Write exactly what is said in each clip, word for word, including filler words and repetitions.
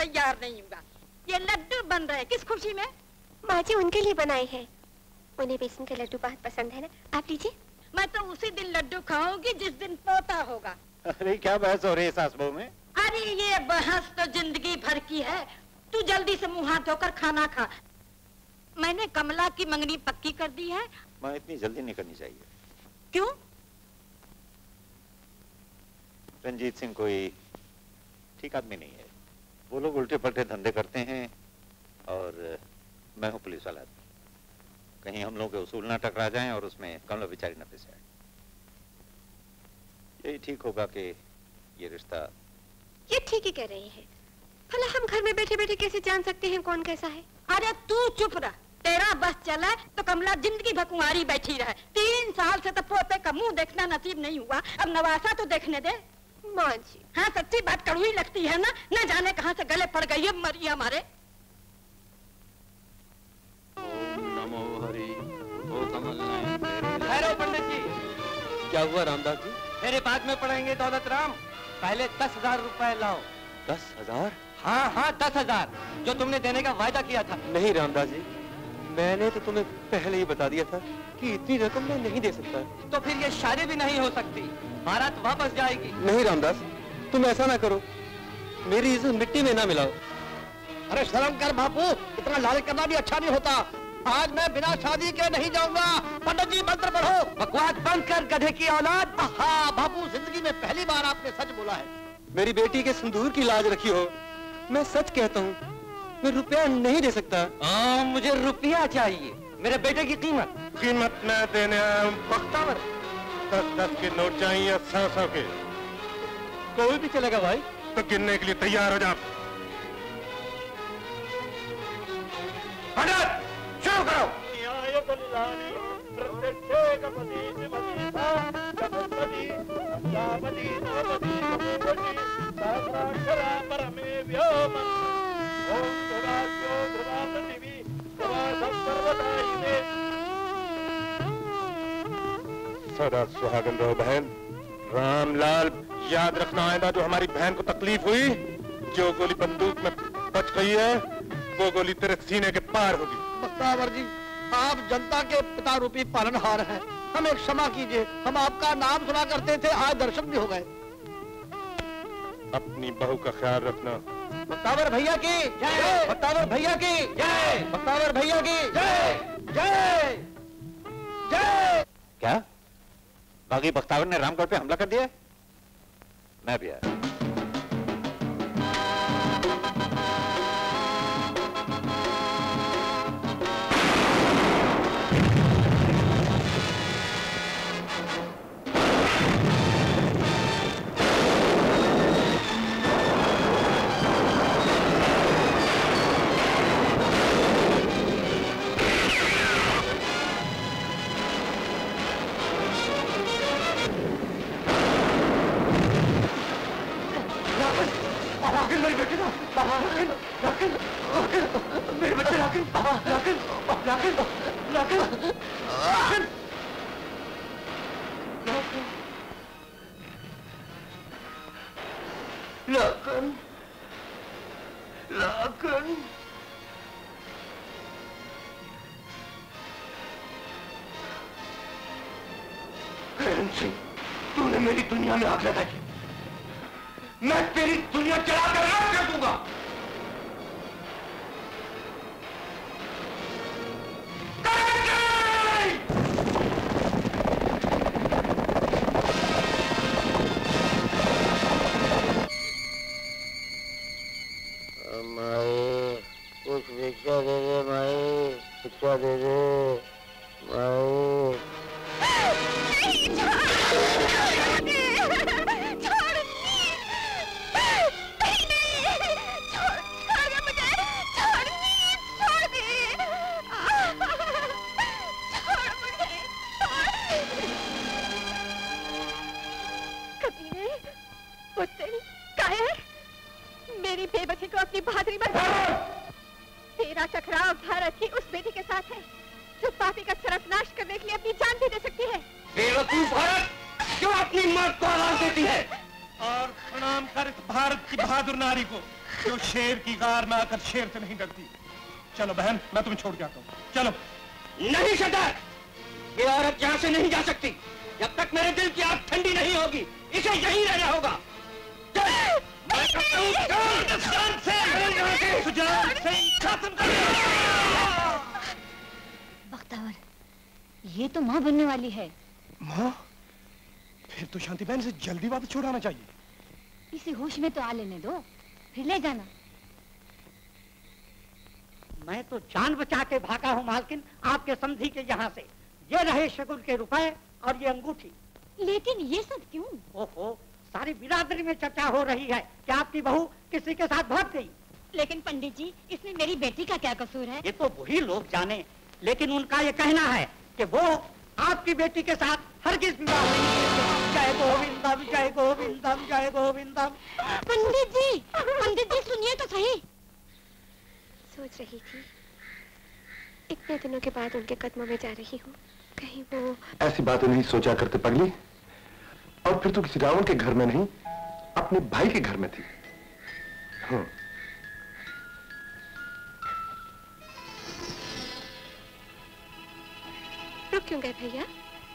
तैयार नहीं हुआ। ये लड्डू बन रहे किस खुशी में? माँ जी उनके लिए बनाए हैं। उन्हें बेसन के लड्डू बहुत पसंद है ना, आप लीजिए। मैं तो उसी दिन लड्डू खाऊंगी जिस दिन पोता होगा। अरे क्या बहस हो रही है सास बहू में? अरे ये बहस तो जिंदगी भर की है। तू जल्दी से मुंह हाथ धोकर खाना खा। मैंने कमला की मंगनी पक्की कर दी है। माँ इतनी जल्दी नहीं करनी चाहिए। क्यों? रंजीत सिंह कोई ठीक आदमी नहीं है। वो लोग उल्टे पलटे धंधे करते हैं और मैं हूँ पुलिस वाला आदमी। कहीं हम लोग के उसूल ना टकरा जाएं और उसमें कमला बेचारी न फंस जाए। यही ठीक होगा कि ये रिश्ता। ये ठीक ही कह रही है। भला हम घर में बैठे बैठे कैसे जान सकते हैं कौन कैसा है? अरे तू चुप रह। तेरा बस चला तो कमला जिंदगी भर कुंवारी बैठी रहे। तीन साल से तो पोते का मुंह देखना नसीब नहीं हुआ, अब नवासा तो देखने दे। माँ जी हाँ सच्ची बात कड़वी लगती है ना, न जाने कहाँ से गले पड़ गई है मरी हमारे। ओम नमो हरि। ओ कमल नयन। ठहरो पंडित जी। क्या हुआ रामदास जी? मेरे बाद में पढ़ेंगे दौलत राम। पहले दस हजार रुपए लाओ। दस हजार? हाँ हाँ दस हजार जो तुमने देने का वायदा किया था। नहीं रामदास जी, मैंने तो तुम्हें पहले ही बता दिया था कि इतनी रकम मैं नहीं दे सकता। तो फिर ये शादी भी नहीं हो सकती, बारात वापस जाएगी। नहीं रामदास, तुम ऐसा ना करो, मेरी इज्जत मिट्टी में ना मिलाओ। अरे शर्म कर बापू, इतना लालच करना भी अच्छा नहीं होता। आज मैं बिना शादी के नहीं जाऊंगा। पंडित जी मंत्र पढ़ो। बकवास बंद कर गधे की औलाद। हाँ बापू, जिंदगी में पहली बार आपने सच बोला है। मेरी बेटी के सिंदूर की लाज रखी हो। मैं सच कहता हूँ, मैं रुपया नहीं दे सकता। आ, मुझे रुपया चाहिए। मेरे बेटे की कीमत। कीमत मैं देने आया हूँ बख्तावर। दस दस के नोट चाहिए, सौ सौ के। कोई भी चलेगा भाई। तो गिनने के लिए तैयार हो जा। पंडित शुरू करो। सदा सुहागन रहो बहन। रामलाल, याद रखना आएगा जो हमारी बहन को तकलीफ हुई, जो गोली बंदूक में बच गई है वो गोली तेरे सीने के पार होगी। बख्तावर जी, आप जनता के पिता रूपी पालनहार हैं, हमें क्षमा कीजिए। हम आपका नाम सुना करते थे, आज दर्शन भी हो गए। अपनी बहू का ख्याल रखना। बख्तावर भैया की जय। बख्तावर भैया की जय। बख्तावर भैया की जय। जय जय। क्या बागी बख्तावर ने रामगढ़ पे हमला कर दिया? मैं भी आया। मेरे बच्चे राकिन, राकिन, राकिन, राकिन, राकिन, राकिन, राकिन, करण सिंह, तूने मेरी दुनिया में आग लगाई। मैं तेरी दुनिया जला कर राख कर दूंगा। माए कुछ भिक्षा दे दे, माए भिक्षा दे दे, माए। मेरी बेबसी को अपनी बहादुरी मत। तेरा टकराव भारत की उस बेटी के साथ है जो पापी का सर्वनाश करने के लिए अपनी जान भी दे सकती है। बेवकूफ औरत, क्यों अपनी मौत को आवाज देती है? और प्रणाम कर इस भारत की बहादुर नारी को जो शेर की गार में आकर शेर से नहीं डरती। चलो बहन, मैं तुम्हें छोड़ जाता हूँ, चलो। नहीं सरदार, ये औरत यहाँ से नहीं जा सकती जब तक मेरे दिल की आग ठंडी नहीं होगी। इसे यहीं रहना होगा। मैं कहता हूँ, बख्तावर, ये तो माँ बनने वाली है। माँ? फिर तो शांति बहन से जल्दी वापस छुड़ाना चाहिए। इसे होश में तो आ लेने दो, फिर ले जाना। मैं तो जान बचा के भागा हूँ मालकिन, आपके समझी के यहाँ से। ये रहे शगुन के रुपए और ये अंगूठी। लेकिन ये सब क्यों? ओहो, सारी बिरादरी में चर्चा हो रही है कि आपकी बहू किसी के साथ भाग गई। लेकिन पंडित जी, इसमें मेरी बेटी का क्या कसूर है? ये तो वही लोग जाने, लेकिन उनका ये कहना है कि वो आपकी बेटी के साथ हरगिज विवाह नहीं करेंगे। जय गोविंदम, जय गोविंदम, जय गोविंदम। पंडित जी, पंडित जी सुनिए तो सही। सोच रही थी, इतने दिनों के बाद उनके कदमों में जा रही हूँ, कहीं वो... ऐसी बातें नहीं सोचा करते पगली। और फिर तो किसी रावण के घर में नहीं, अपने भाई के घर में थी। हाँ। रुक क्यों गए भैया?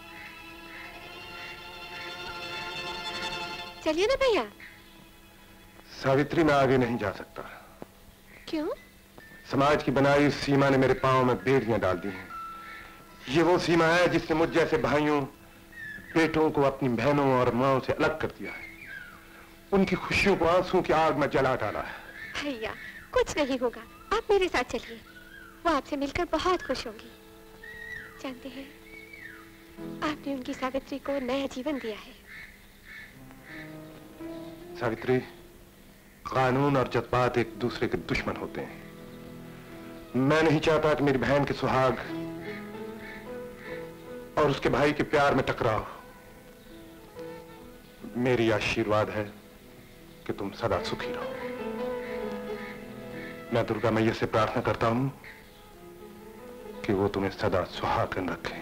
चलिए ना भैया। सावित्री, मैं आगे नहीं जा सकता। क्यों? समाज की बनाई सीमा ने मेरे पांव में बेड़ियां डाल दी हैं। ये वो सीमा है जिसने मुझ जैसे भाइयों, बेटों को अपनी बहनों और माओं से अलग कर दिया है। उनकी खुशियों को आंसुओं की आग में जला डाला है। भैया, कुछ नहीं होगा, आप मेरे साथ चलिए। वो आपसे मिलकर बहुत खुश होंगी। जानते हैं, आपने उनकी सावित्री को नया जीवन दिया है। सावित्री, कानून और जज्बात एक दूसरे के दुश्मन होते हैं। मैं नहीं चाहता कि मेरी बहन के सुहाग और उसके भाई के प्यार में टकराव। मेरी आशीर्वाद है कि तुम सदा सुखी रहो। मैं दुर्गा मैया से प्रार्थना करता हूं कि वो तुम्हें सदा सुहागन रखे।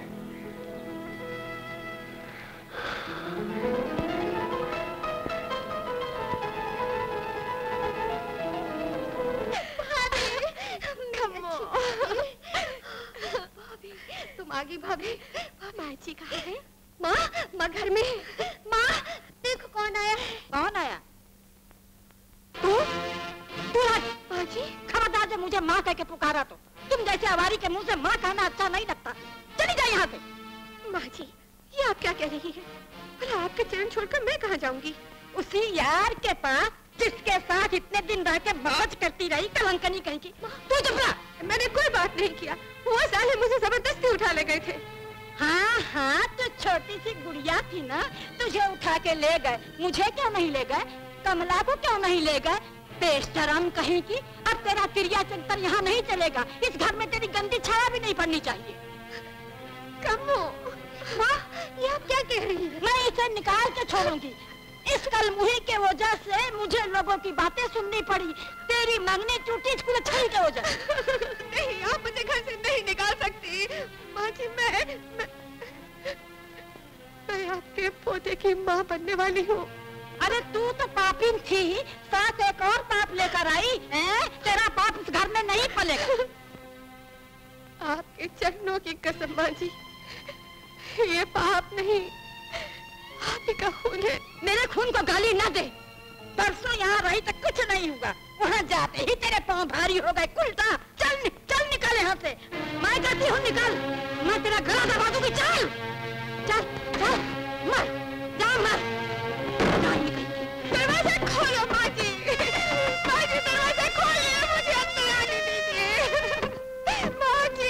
तुम आ गई भाभी। माँ जी कहाँ है? माँ, माँ घर में। माँ, देखो कौन आया है। कौन आया? तू? तू आज? माँ जी, खबरदार जब मुझे माँ कह के पुकारा तो। तुम जैसे आवारी के मुंह से माँ कहना अच्छा नहीं लगता। चली जाए यहाँ से। माँ जी, ये आप क्या कह रही है? भला आपके चरण छोड़कर मैं कहाँ जाऊंगी? उसी यार के पास जिसके साथ इतने दिन रह के मौज करती रही, कलंकनी कहीं की। तू चुप रहा। मैंने कोई बात नहीं किया। वो साले मुझे जबरदस्ती उठा ले गए थे। हाँ हाँ, तो छोटी सी गुड़िया थी ना, तुझे उठा के ले गए। मुझे क्यों नहीं ले गए? कमला को क्यों नहीं ले गए? बेशरम कहीं की। अब तेरा तिरिया चंतर यहाँ नहीं चलेगा। इस घर में तेरी गंदी छाया भी नहीं पड़नी चाहिए। कमो, माँ, ये आप क्या कह रही है? मैं इसे निकाल के छोड़ूंगी। इस कलमुही के वजह से मुझे लोगों की बातें सुननी पड़ी। तेरी मंगनी टूटी स्कूल छड़ी के वजह। नहीं, आप मुझे घर से नहीं निकाल सकती। माँ जी, मैं, मैं मैं आपके पोते की माँ बनने वाली हूँ। अरे तू तो पापिन थी, साथ एक और पाप लेकर आई है। तेरा पाप इस घर में नहीं पलेगा। आपके चरणों की कसम माँ जी, ये पाप नहीं, आप ही का खून है। मेरे खून को गाली न दे। परसों यहाँ रही तो कुछ नहीं हुआ, वहाँ जाते ही तेरे पाँव भारी हो गए। कुलटा चल नि, चल निकल यहाँ से। मैं कहती हूँ निकल, मैं तेरा गला दबा दूंगी। चल चल चल, मर जा, मर जा, निकल। दरवाजा खोलो माँ जी। माँ जी, दरवाजा खोलिए, मुझे अंदर आने दीजिए। माँ जी।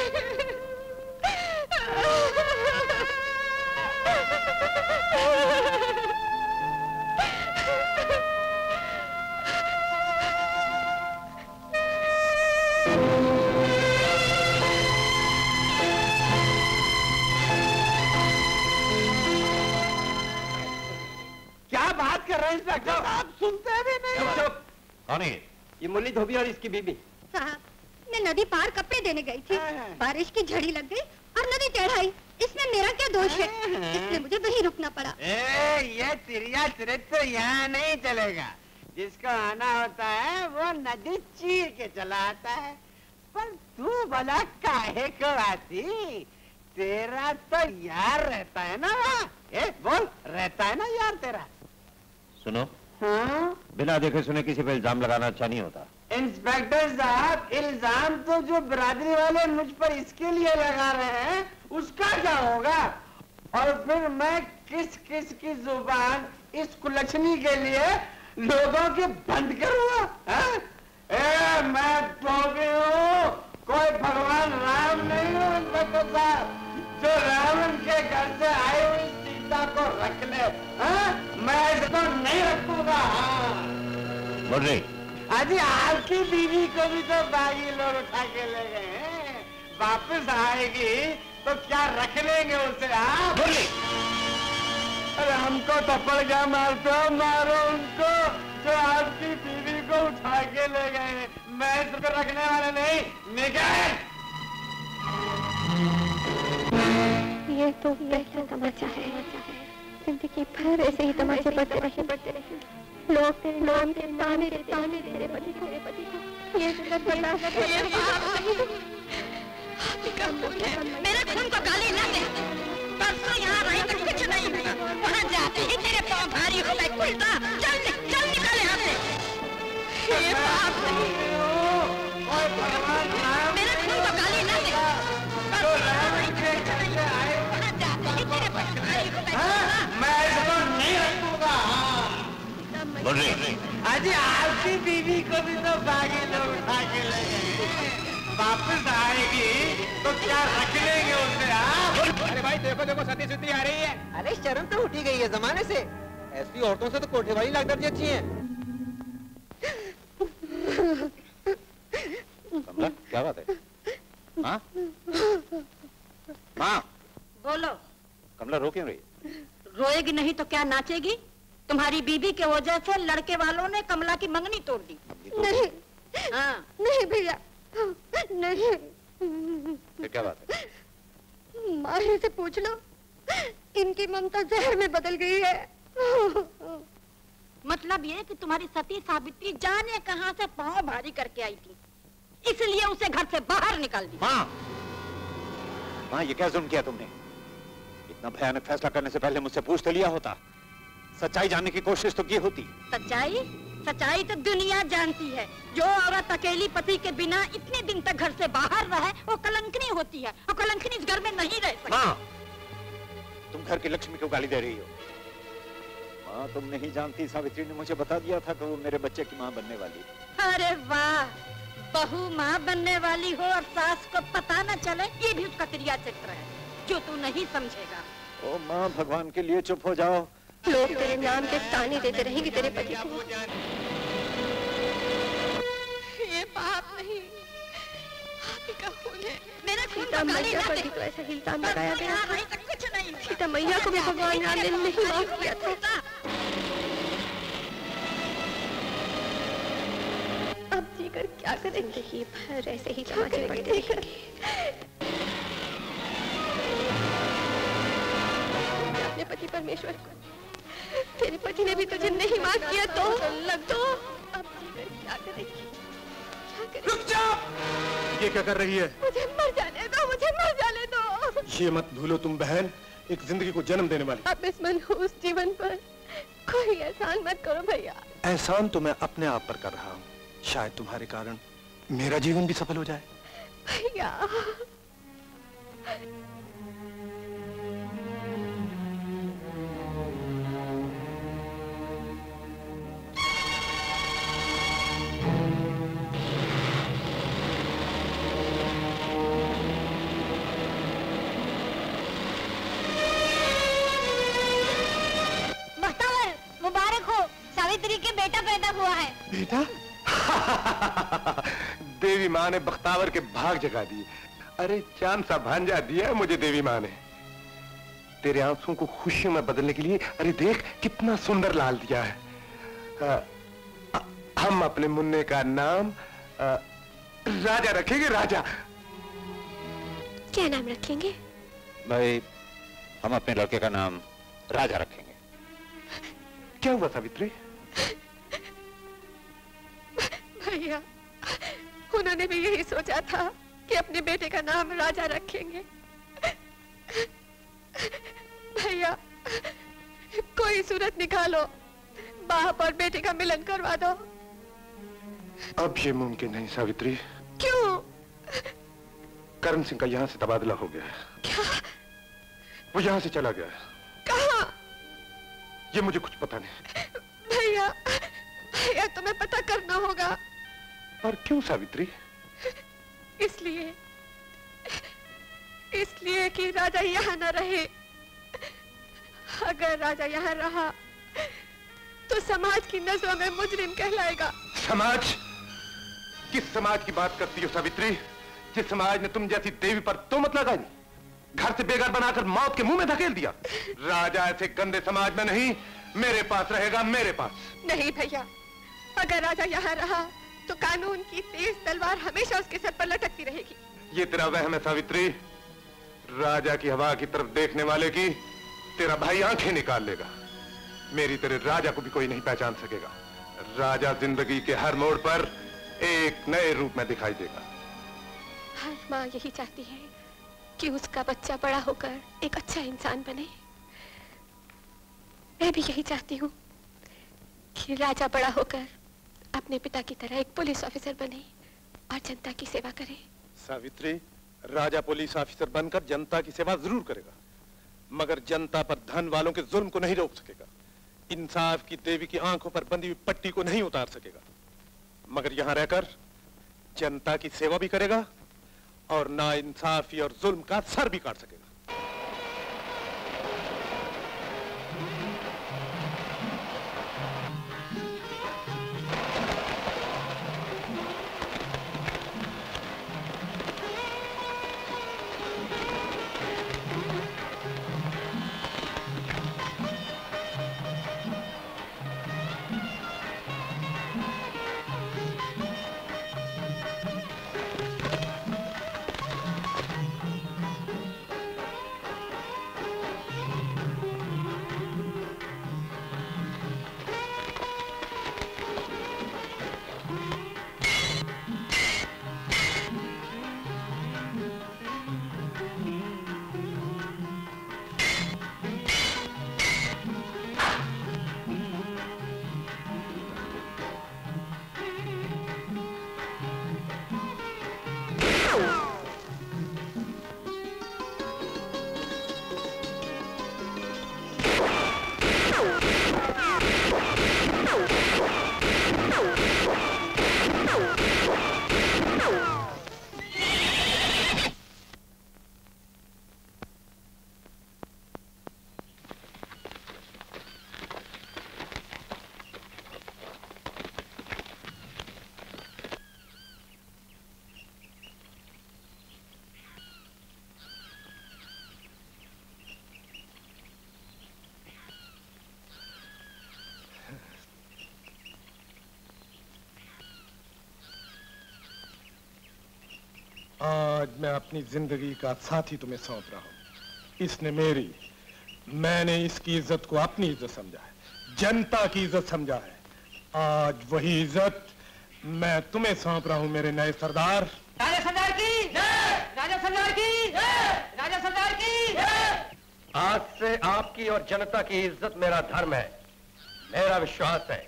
क्या बात कर रहे हैं इंस्पेक्टर साहब? सुनते भी नहीं। चुप। कौन है? ये मुरली धोबी और इसकी बीबी। साहब, मैं नदी पार कपड़े देने गई थी। बारिश की झड़ी लग गई और नदी चढ़ाई। इसमें मेरा क्या दोष है? इसलिए मुझे वहीं रुकना पड़ा। ए, ये तिरिया चरित्र यहाँ नहीं चलेगा। जिसको आना होता है वो नदी चीर के चला आता है, पर तू भला काहे को आती? तेरा तो यार रहता है ना वहाँ। ए बोल, रहता है ना यार तेरा? सुनो, हाँ? बिना देखे सुने किसी पे इल्जाम लगाना अच्छा नहीं होता। इंस्पेक्टर साहब, इल्जाम तो जो बिरादरी वाले मुझ पर इसके लिए लगा रहे हैं उसका क्या होगा? और फिर मैं किस किस की जुबान इस कुलछनी के लिए लोगों के बंद करूंगा? ए, मैं तो भी हूँ, कोई भगवान राम नहीं हूँ इंस्पेक्टर साहब, जो रावण के घर से आई हुई सीता को रख ले। हा? मैं इसको नहीं रखूंगा। मुरली, अजी आपकी बीवी को भी तो बागी लोग उठा के ले गए हैं, वापस आएगी तो क्या रख लेंगे उसे? आप अरे हमको थप्पड़ क्या मारते हो? मारो उनको जो आपकी बीवी को उठा के ले गए हैं, मैं इसको रखने वाला नहीं। निकल! ये तो पहला तमाचा है, जिंदगी भर ऐसे ही तमाचे पड़ते रहे पड़ते रहे लोग तेरे नाम के ताने देते ताने तेरे पति को तेरे पति को ये जगत बर्दाश्त मेरे खून को गाली न दे। परसों यहाँ रही तो कुछ नहीं हुआ, वहाँ जाते ही तेरे पाँव भारी हो गए। कुलता चल चल निकल यहाँ से। ये बाप नहीं, मेरे खून को गाली न दे। वहाँ जाते ही तेरे पाँव भारी हो गए। मैं इसको नहीं रखूंगा। अजी आपकी बीवी को भी तो बागी लोग उठा के ले गए, वापस आएगी तो क्या रख लेंगे उसे? आप अरे भाई देखो देखो, सती सुती आ रही है। अरे शर्म तो उठी गई है जमाने से, ऐसी औरतों से तो कोठे वाली लागत जी अच्छी है। कमला, क्या बात है? हाँ? माँ, बोलो। कमला रो क्यों रही? रोएगी नहीं तो क्या नाचेगी? तुम्हारी बीबी के वजह से लड़के वालों ने कमला की मंगनी तोड़ दी। नहीं, हाँ। नहीं भैया, नहीं। फिर क्या बात है? माही से पूछ लो, इनकी ममता जहर में बदल गई है। मतलब ये कि तुम्हारी सती सावित्री जाने कहां से पांव भारी करके आई थी, इसलिए उसे घर से बाहर निकाल दी। माँ, माँ ये क्या जुल्म किया तुमने? इतना भयानक फैसला करने से पहले मुझसे पूछ तो लिया होता, सच्चाई जानने की कोशिश तो की होती। सच्चाई? सच्चाई तो दुनिया जानती है। जो औरत अकेली पति के बिना इतने दिन तक घर से बाहर रहे वो कलंकनी होती है, और कलंकनी इस घर में नहीं रह सकती। माँ, तुम घर की लक्ष्मी को गाली दे रही हो। माँ, तुम नहीं जानती, सावित्री ने मुझे बता दिया था कि वो मेरे बच्चे की माँ बनने वाली। अरे वाह, बहू माँ बनने वाली हो और सास को पता न चले, ये भी उसका क्रिया चरित्र है जो तू नहीं समझेगा। ओ माँ, भगवान के लिए चुप हो जाओ। लोग तेरे नाम के ताने देते रहेंगे तेरे पति को। ये बाप नहीं, आप ही का खून है। मेरे खून सीता को गाली मैया न पर दे। भी तो ऐसा इल्जाम लगाया गया था। नहीं तो कुछ नहीं हुआ। सीता मैया को भी भगवान राम ने नहीं माफ किया था। अब जीकर क्या करेंगे? ये भर ऐसे ही तमाचे पड़ते रहेंगे। अपने पति परमेश्वर को, तेरे पति ने भी तुझे नहीं माफ किया तो लग दो। अब जीकर क्या करेंगे? क्या करेंगे? रुक जा! ये क्या कर रही है? मुझे मर जाने दो, मुझे मर जाने दो। ये मत भूलो तुम बहन एक जिंदगी को जन्म देने वाली। अब इस मनहूस जीवन पर कोई एहसान मत करो भैया। एहसान तो मैं अपने आप पर कर रहा हूँ, शायद तुम्हारे कारण मेरा जीवन भी सफल हो जाए। भैया मुबारक हो, सावित्री के बेटा पैदा हुआ है। बेटा? देवी माँ ने बख्तावर के भाग जगा दिए। अरे चांद सा भांजा दिया मुझे देवी माँ ने, तेरे आंसुओं को खुशियों में बदलने के लिए। अरे देख कितना सुंदर लाल दिया है। आ, आ, हम अपने मुन्ने का नाम आ, राजा रखेंगे। राजा? क्या नाम रखेंगे? भाई, हम अपने लड़के का नाम राजा रखेंगे। क्या हुआ सावित्री? भैया, उन्होंने भी यही सोचा था कि अपने बेटे का नाम राजा रखेंगे। भैया, कोई सूरत निकालो, बाप और बेटे का मिलन करवा दो। अब ये मुमकिन नहीं सावित्री। क्यों? करण सिंह का यहाँ से तबादला हो गया है। क्या? वो यहाँ से चला गया है। कहाँ? ये मुझे कुछ पता नहीं। भैया, भैया तुम्हें पता करना होगा। पर क्यों सावित्री? इसलिए, इसलिए कि राजा यहाँ न रहे। अगर राजा यहाँ रहा तो समाज की नजरों में मुजरिम कहलाएगा। समाज? किस समाज की बात करती हो सावित्री? जिस समाज ने तुम जैसी देवी पर तोहमत लगाई, घर से बेघर बनाकर मौत के मुंह में धकेल दिया। राजा ऐसे गंदे समाज में नहीं, मेरे पास रहेगा, मेरे पास। नहीं भैया, अगर राजा यहाँ रहा तो कानून की तेज तलवार हमेशा उसके सर पर लटकती रहेगी। ये तेरा वहम है सावित्री। राजा की हवा की तरफ देखने वाले की तेरा भाई आंखें निकाल लेगा। मेरी तेरे राजा को भी कोई नहीं पहचान सकेगा। राजा जिंदगी के हर मोड़ पर एक नए रूप में दिखाई देगा। हर माँ यही चाहती है कि उसका बच्चा बड़ा होकर एक अच्छा इंसान बने। मैं भी यही चाहती हूँ कि राजा बड़ा होकर अपने पिता की तरह एक पुलिस ऑफिसर बने और जनता की सेवा करे। सावित्री, राजा पुलिस ऑफिसर बनकर जनता की सेवा जरूर करेगा, मगर जनता पर धन वालों के जुल्म को नहीं रोक सकेगा। इंसाफ की देवी की आंखों पर बंधी हुई पट्टी को नहीं उतार सकेगा, मगर यहां रहकर जनता की सेवा भी करेगा और नाइंसाफी और जुल्म का सर भी काट सकेगा। आज मैं अपनी जिंदगी का साथी तुम्हें सौंप रहा हूं। इसने मेरी, मैंने इसकी इज्जत को अपनी इज्जत समझा है, जनता की इज्जत समझा है। आज वही इज्जत मैं तुम्हें सौंप रहा हूं मेरे नए सरदार। राजा सरदार की जय! राजा सरदार की जय! राजा सरदार की जय! आज से आपकी और जनता की इज्जत मेरा धर्म है, मेरा विश्वास है,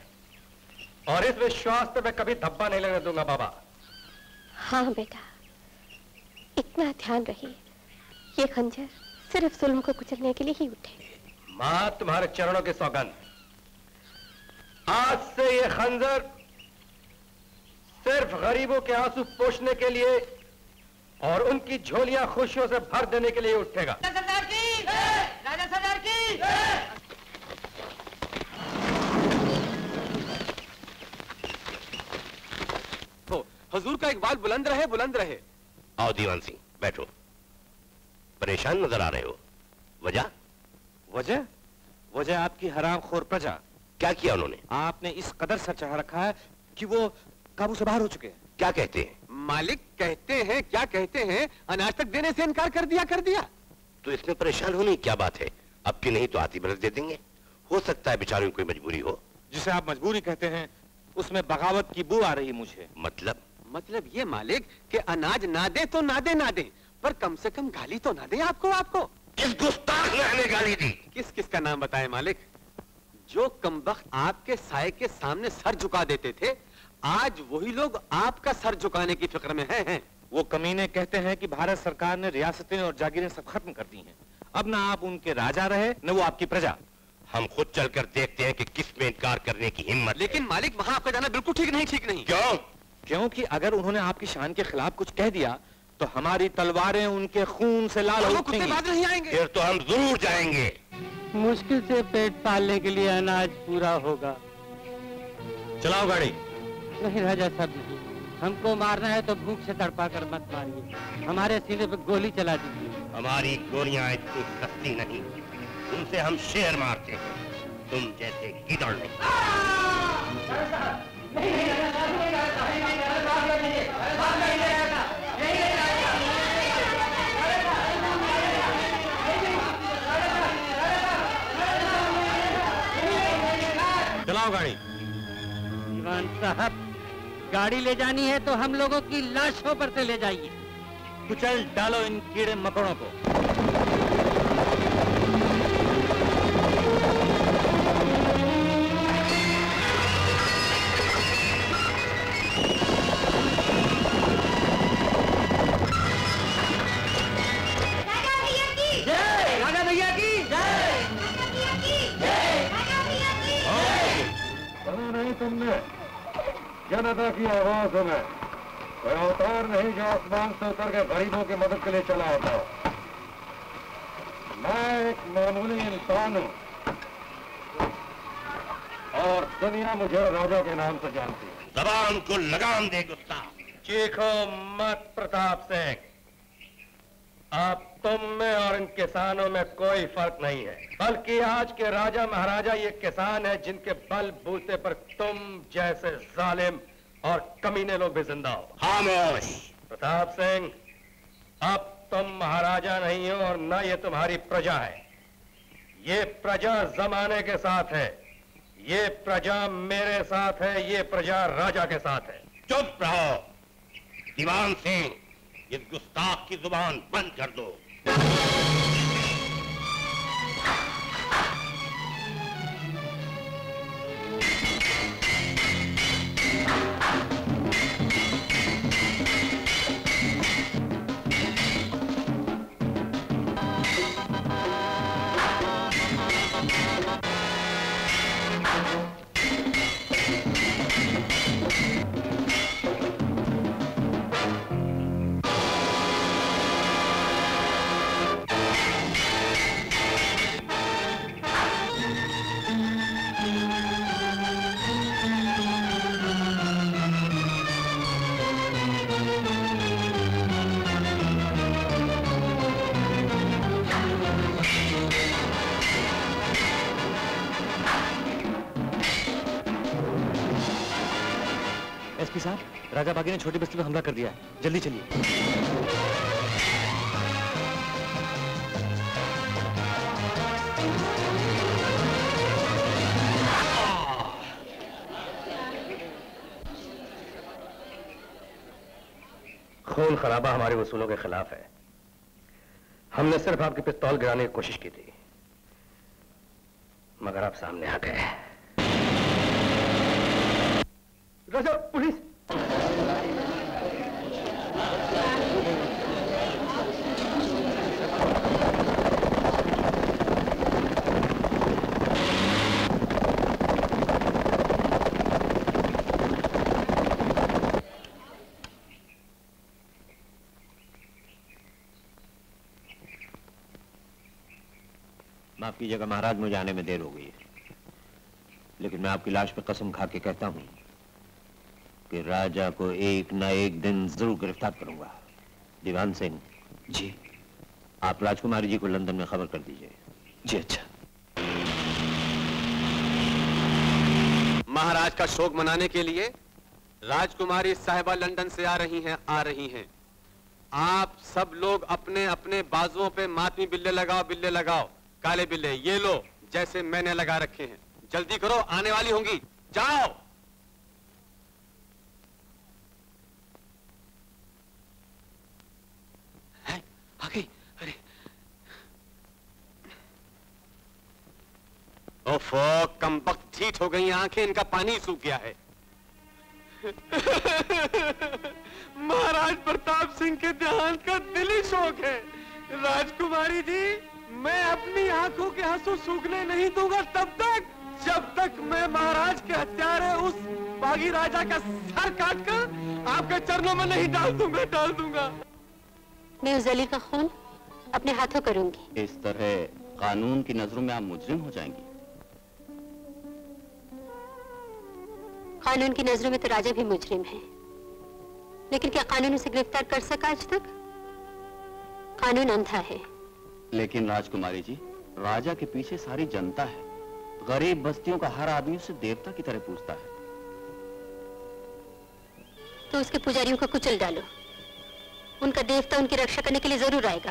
और इस विश्वास पे मैं कभी धब्बा नहीं लेने दूंगा बाबा। हाँ बेटा, इतना ध्यान रहे, ये खंजर सिर्फ जुल्म को कुचलने के लिए ही उठे। माँ, तुम्हारे चरणों के सौगंध, आज से ये खंजर सिर्फ गरीबों के आंसू पोंछने के लिए और उनकी झोलियां खुशियों से भर देने के लिए उठेगा। राजा सरदार की जय! राजा सरदार की जय! तो हुजूर का इकबाल बुलंद रहे, बुलंद रहे। आओ दीवान सिंह, बैठो। परेशान नजर आ रहे हो, वजह? वजह? वजह आपकी हरामखोर प्रजा। क्या किया उन्होंने? आपने इस कदर सर चढ़ा रखा है कि वो काबू से बाहर हो चुके हैं। क्या कहते हैं? मालिक कहते हैं, क्या कहते हैं, अनाज तक देने से इनकार कर दिया कर दिया। तो इसमें परेशान होने की क्या बात है? अब की नहीं तो आती बरस दे देंगे। हो सकता है बेचारों की कोई मजबूरी हो। जिसे आप मजबूरी कहते हैं उसमें बगावत की बू आ रही मुझे। मतलब मतलब ये मालिक कि अनाज ना दे तो ना दे ना दे, पर कम से कम गाली तो ना दे आपको आपको। किस गुस्ताख ने हमें गाली दी? किस किस का नाम बताए मालिक? जो कमबख्त आपके साए के सामने सर झुका देते थे, आज वही लोग आपका सर झुकाने की फिक्र में हैं हैं। वो कमीने कहते हैं कि भारत सरकार ने रियासतें और जागीरें सब खत्म कर दी हैं। अब ना आप उनके राजा रहे न वो आपकी प्रजा। हम खुद चलकर देखते हैं कि किस में इनकार करने की हिम्मत। लेकिन मालिक वहां आपका जाना बिल्कुल ठीक नहीं ठीक नहीं। क्यों? क्योंकि अगर उन्होंने आपकी शान के खिलाफ कुछ कह दिया तो हमारी तलवारें उनके खून से लाल हो उठेंगी। नहीं आएंगे। फिर तो हम जरूर जाएंगे। मुश्किल से पेट पालने के लिए अनाज पूरा होगा। चलाओ गाड़ी। नहीं राजा साहब नहीं, हमको मारना है तो भूख से तड़पा कर मत मारिए, हमारे सीने पे गोली चला दीजिए। हमारी गोलियां इतनी सस्ती नहीं, उनसे हम शेर मारते हैं, तुम जैसे गिदड़ नहीं। चलाओ गाड़ी। दीवान साहब, गाड़ी ले जानी है तो हम लोगों की लाशों पर से ले जाइए। कुचल डालो इन कीड़े मकोड़ों को। तुमने जनता की आवाज में कोई अवतार नहीं जो आसमान से उतर के गरीबों की मदद के लिए चला होता हो। मैं एक मामूली इंसान हूँ और दुनिया मुझे राजा के नाम से जानती है। जबान को लगाम दे गुस्सा। चीखो मत प्रताप सिंह, आप तुम में और इन किसानों में कोई फर्क नहीं है, बल्कि आज के राजा महाराजा ये किसान है जिनके बल बूते पर तुम जैसे जालिम और कमीने लोग भी जिंदा हो। खामोश। प्रताप सिंह, अब तुम महाराजा नहीं हो और न ये तुम्हारी प्रजा है। ये प्रजा जमाने के साथ है, ये प्रजा मेरे साथ है, ये प्रजा राजा के साथ है। चुप रहो दीवान सिंह, इस गुस्ताख की जुबान बंद कर दो। एसपी साहब, राजा बागी ने छोटी बस्ती पर हमला कर दिया है, जल्दी चलिए। खून खराबा हमारे वसूलों के खिलाफ है। हमने सिर्फ आपकी पिस्तौल गिराने की कोशिश की थी, मगर आप सामने आ गए। राजा, पुलिस! माफ कीजिएगा महाराज, मुझे आने में देर हो गई है, लेकिन मैं आपकी लाश पे कसम खा के कहता हूं कि राजा को एक ना एक दिन जरूर गिरफ्तार करूंगा। दीवान सिंह जी, आप राजकुमारी जी को लंदन में खबर कर दीजिए। जी अच्छा। महाराज का शोक मनाने के लिए राजकुमारी साहिबा लंदन से आ रही हैं आ रही हैं आप सब लोग अपने अपने बाजुओं पे मातमी बिल्ले लगाओ बिल्ले लगाओ काले बिल्ले, ये लो जैसे मैंने लगा रखे हैं। जल्दी करो, आने वाली होंगी, जाओ। ओफो, कमबख्त ढीठ हो गई आंखें, इनका पानी सूख गया है। महाराज प्रताप सिंह के देहांत का दिली शोक है। राजकुमारी जी, मैं अपनी आंखों के आंसू सूखने नहीं दूंगा तब तक जब तक मैं महाराज के हत्यारे उस बागी राजा का सर काटकर आपके चरणों में नहीं डाल दूंगा डाल दूंगा मैं उस अली का खून अपने हाथों करूंगी। इस तरह कानून की नजरों में आप मुजरिम हो जाएंगी। कानून की नजरों में तो राजा भी मुजरिम है, लेकिन क्या कानून उसे गिरफ्तार कर सका आज तक? कानून अंधा है। लेकिन राजकुमारी जी, राजा के पीछे सारी जनता है। गरीब बस्तियों का हर आदमी उसे देवता की तरह पूजता है। तो उसके पुजारियों को कुचल डालो, उनका देवता उनकी रक्षा करने के लिए जरूर आएगा।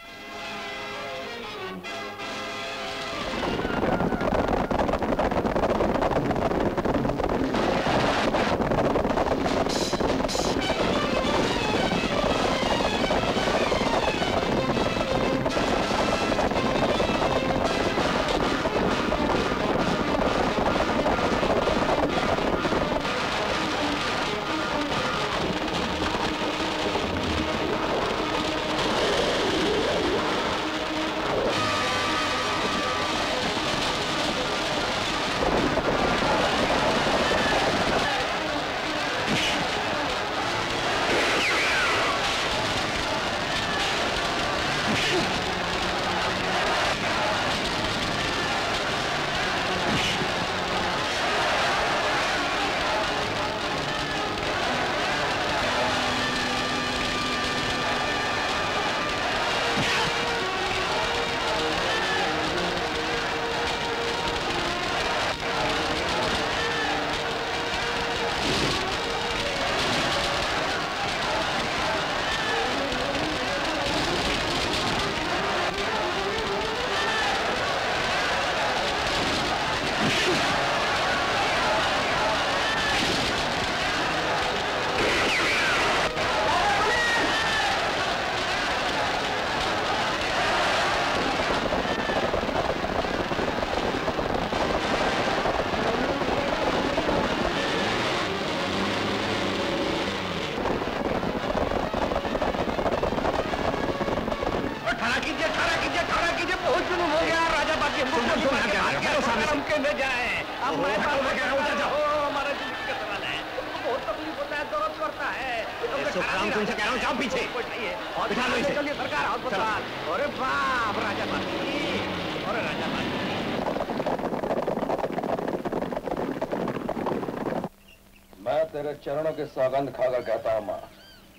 चरणों की सौगंध खाकर कहता हूं मां,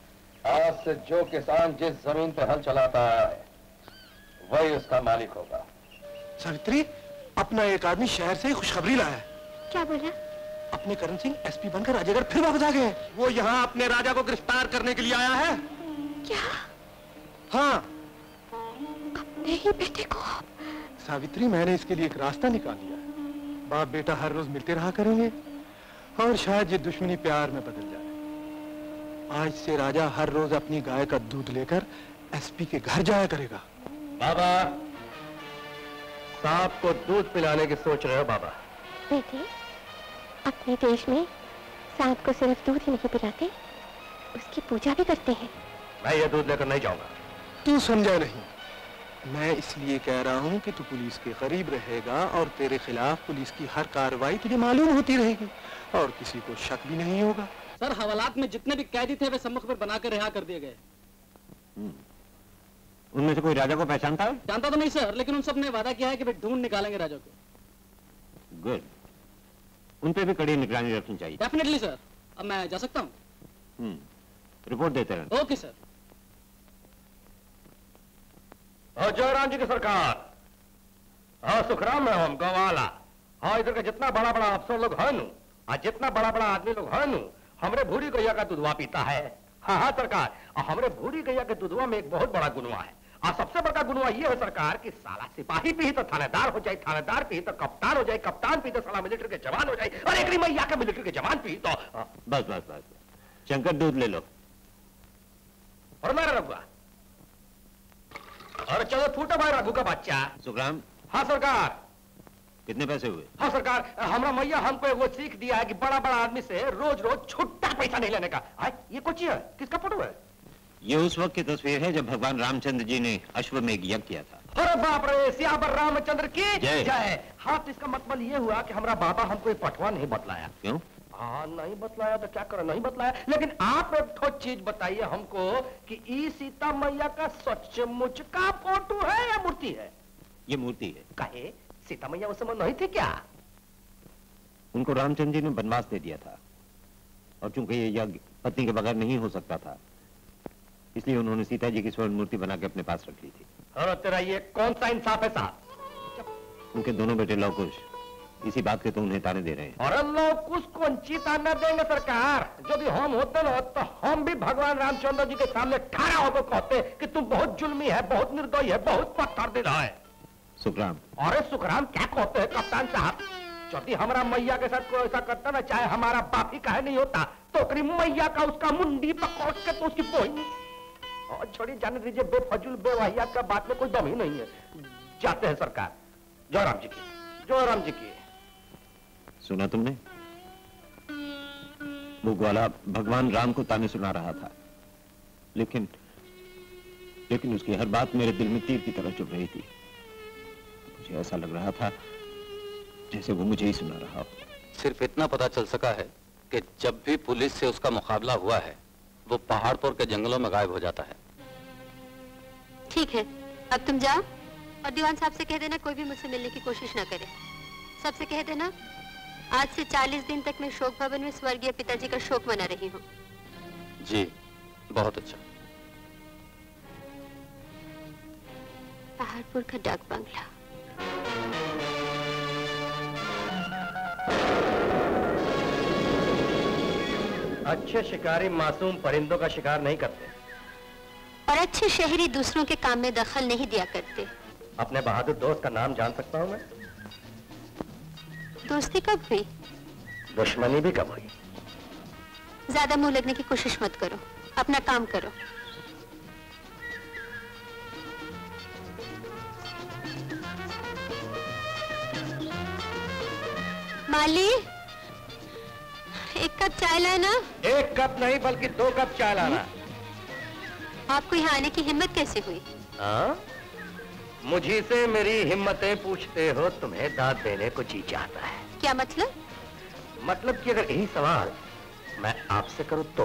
आज से जो किसान जिस जमीन पे हल चलाता है वही उसका मालिक होगा। सावित्री, अपना एक आदमी शहर से खुशखबरी लाया है। क्या बोला? अपने करण सिंह एसपी बनकर राजागढ़ फिर वापस आ गए हैं। वो यहाँ अपने राजा को गिरफ्तार करने के लिए आया है। क्या? हाँ, अपने ही बेटे को। सावित्री, मैंने इसके लिए एक रास्ता निकाल लिया है। बाप बेटा हर रोज मिलते रहा करेंगे और शायद ये दुश्मनी प्यार में बदल जाए। आज से राजा हर रोज अपनी गाय का दूध लेकर एसपी के घर जाया करेगा। बाबा, सांप को दूध पिलाने की सोच रहे हो बाबा? बेटे, अपने देश में सांप को सिर्फ दूध ही नहीं पिलाते, उसकी पूजा भी करते हैं। मैं ये दूध लेकर नहीं जाऊंगा। तू समझा नहीं। मैं इसलिए कह रहा हूँ कि तू पुलिस के करीब रहेगा और तेरे खिलाफ पुलिस की हर कार्रवाई तुझे मालूम होती रहेगी और किसी को शक भी नहीं होगा। सर, हवालात में जितने भी कैदी थे वे सम्मुख पर बनाकर रिहा कर दिए गए। उनमें से कोई राजा को पहचानता है? जानता तो नहीं सर, लेकिन उन सब ने वादा किया है कि वे ढूंढ निकालेंगे राजा को। गुड। उन पे भी कड़ी निगरानी रखनी चाहिए। Definitely sir. अब मैं जा सकता हूँ? रिपोर्ट देते रहना। Okay sir. और जयराम जी की सरकार, हाँ सुखराम में हम गवाला। हाँ, इधर का जितना बड़ा बड़ा अफसर लोग है नु, आज जितना बड़ा बड़ा आदमी लोग है नु, हमरे भूरी गैया का दूधवा पीता है। हाँ हाँ सरकार, हमरे भूरी गैया के दूधवा में एक बहुत बड़ा गुनवा है। और सबसे बड़ा गुनवा ये है सरकार कि साला सिपाही पी तो थानेदार हो जाए, थानेदार पी तो कप्तान हो जाए, कप्तान पी तो साला मिलिट्री के जवान हो जाए, और एक मैया के मिलिट्री के जवान पी तो बस बस बस शंकर, दूध ले लो। और मेरा रघुआ, और चलो फूटा भाई रघु का बच्चा। सुखराम। हाँ सरकार। कितने पैसे हुए? हाँ सरकार, हमारा मैया हमको एक वो सीख दिया है कि बड़ा बड़ा आदमी से रोज रोज छुट्टा पैसा नहीं लेने का। आए, ये कुछ है, किसका फोटो है? ये उस वक्त की तस्वीर है जब भगवान रामचंद्र जी ने अश्वमेघ यज्ञ किया था। अरे बाप रे, सियावर रामचंद्र की जय। जय। हाँ, तो इसका मतलब ये हुआ कि हमारा बाबा हमको ये पटवा नहीं बतलाया। क्यों? हाँ, नहीं बतलाया तो क्या करो, नहीं बतलाया। लेकिन आप एक ठो चीज बताइए हमको कि ई सीता मैया का सचमुच का फोटो है या मूर्ति है? ये मूर्ति है। काहे? सीता मैया उस समय नहीं थी क्या? उनको रामचंद्र जी ने वनवास दे दिया था और चूंकि ये यज्ञ पत्नी के बगैर नहीं हो सकता था, इसलिए उन्होंने सीता जी की स्वर्ण मूर्ति बना के अपने पास रख ली थी। और तेरा ये कौन सा इंसाफ है साहब? उनके दोनों बेटे लवकुश इसी बात के तो उन्हें ताने दे रहे हैं। और लोग कुछ कौन ताना देंगे सरकार? जो भी हम होते ना तो हम भी भगवान रामचंद्र जी के सामने खड़ा होकर कहते कि तुम बहुत जुल्मी है, बहुत निर्दयी है, बहुत पत्थर दे रहा है। सुखराम। अरे सुखराम क्या कहते हैं कप्तान साहब? यदि हमारा मैया के साथ कोई ऐसा करता ना, चाहे हमारा बाप ही काहे नहीं होता, तो करीब मैया का उसका मुंडी पकड़ के तो उसकी पोई और छोड़ी जाने दीजिए। बेफजूल बेवाहियात का बात में कोई दम ही नहीं है। जाते हैं सरकार। जय राम जी की, जय राम जी की। सुना तुमने? वो ग्वाला भगवान राम को ताने सुना रहा था, लेकिन लेकिन उसकी हर बात मेरे दिल में तीर की तरह चुभ रही थी। मुझे ऐसा लग रहा था जैसे वो मुझे ही सुना रहा हो। सिर्फ इतना पता चल सका है कि जब भी पुलिस से उसका मुकाबला हुआ है, वो पहाड़पुर के जंगलों में गायब हो जाता है। ठीक है, अब तुम जाओ और दीवान साहब से कह देना कोई भी मुझसे मिलने की कोशिश ना करे। सबसे कह देना आज से चालीस दिन तक मैं शोक भवन में स्वर्गीय पिताजी का शोक मना रही हूँ। जी, बहुत अच्छा। पहाड़पुर का डाक बंगला। अच्छे शिकारी मासूम परिंदों का शिकार नहीं करते और अच्छे शहरी दूसरों के काम में दखल नहीं दिया करते। अपने बहादुर दोस्त का नाम जान सकता हूँ मैं? दोस्ती कब हुई? दुश्मनी भी कब हुई? ज्यादा मुंह लगने की कोशिश मत करो, अपना काम करो। माली, एक कप चाय लाना। एक कप नहीं बल्कि दो कप चाय लाना। आपको यहाँ आने की हिम्मत कैसे हुई? हाँ? मुझे से मेरी हिम्मतें पूछते हो, तुम्हें दाद देने को जी चाहता है। क्या मतलब? मतलब कि अगर यही सवाल मैं आपसे करूं तो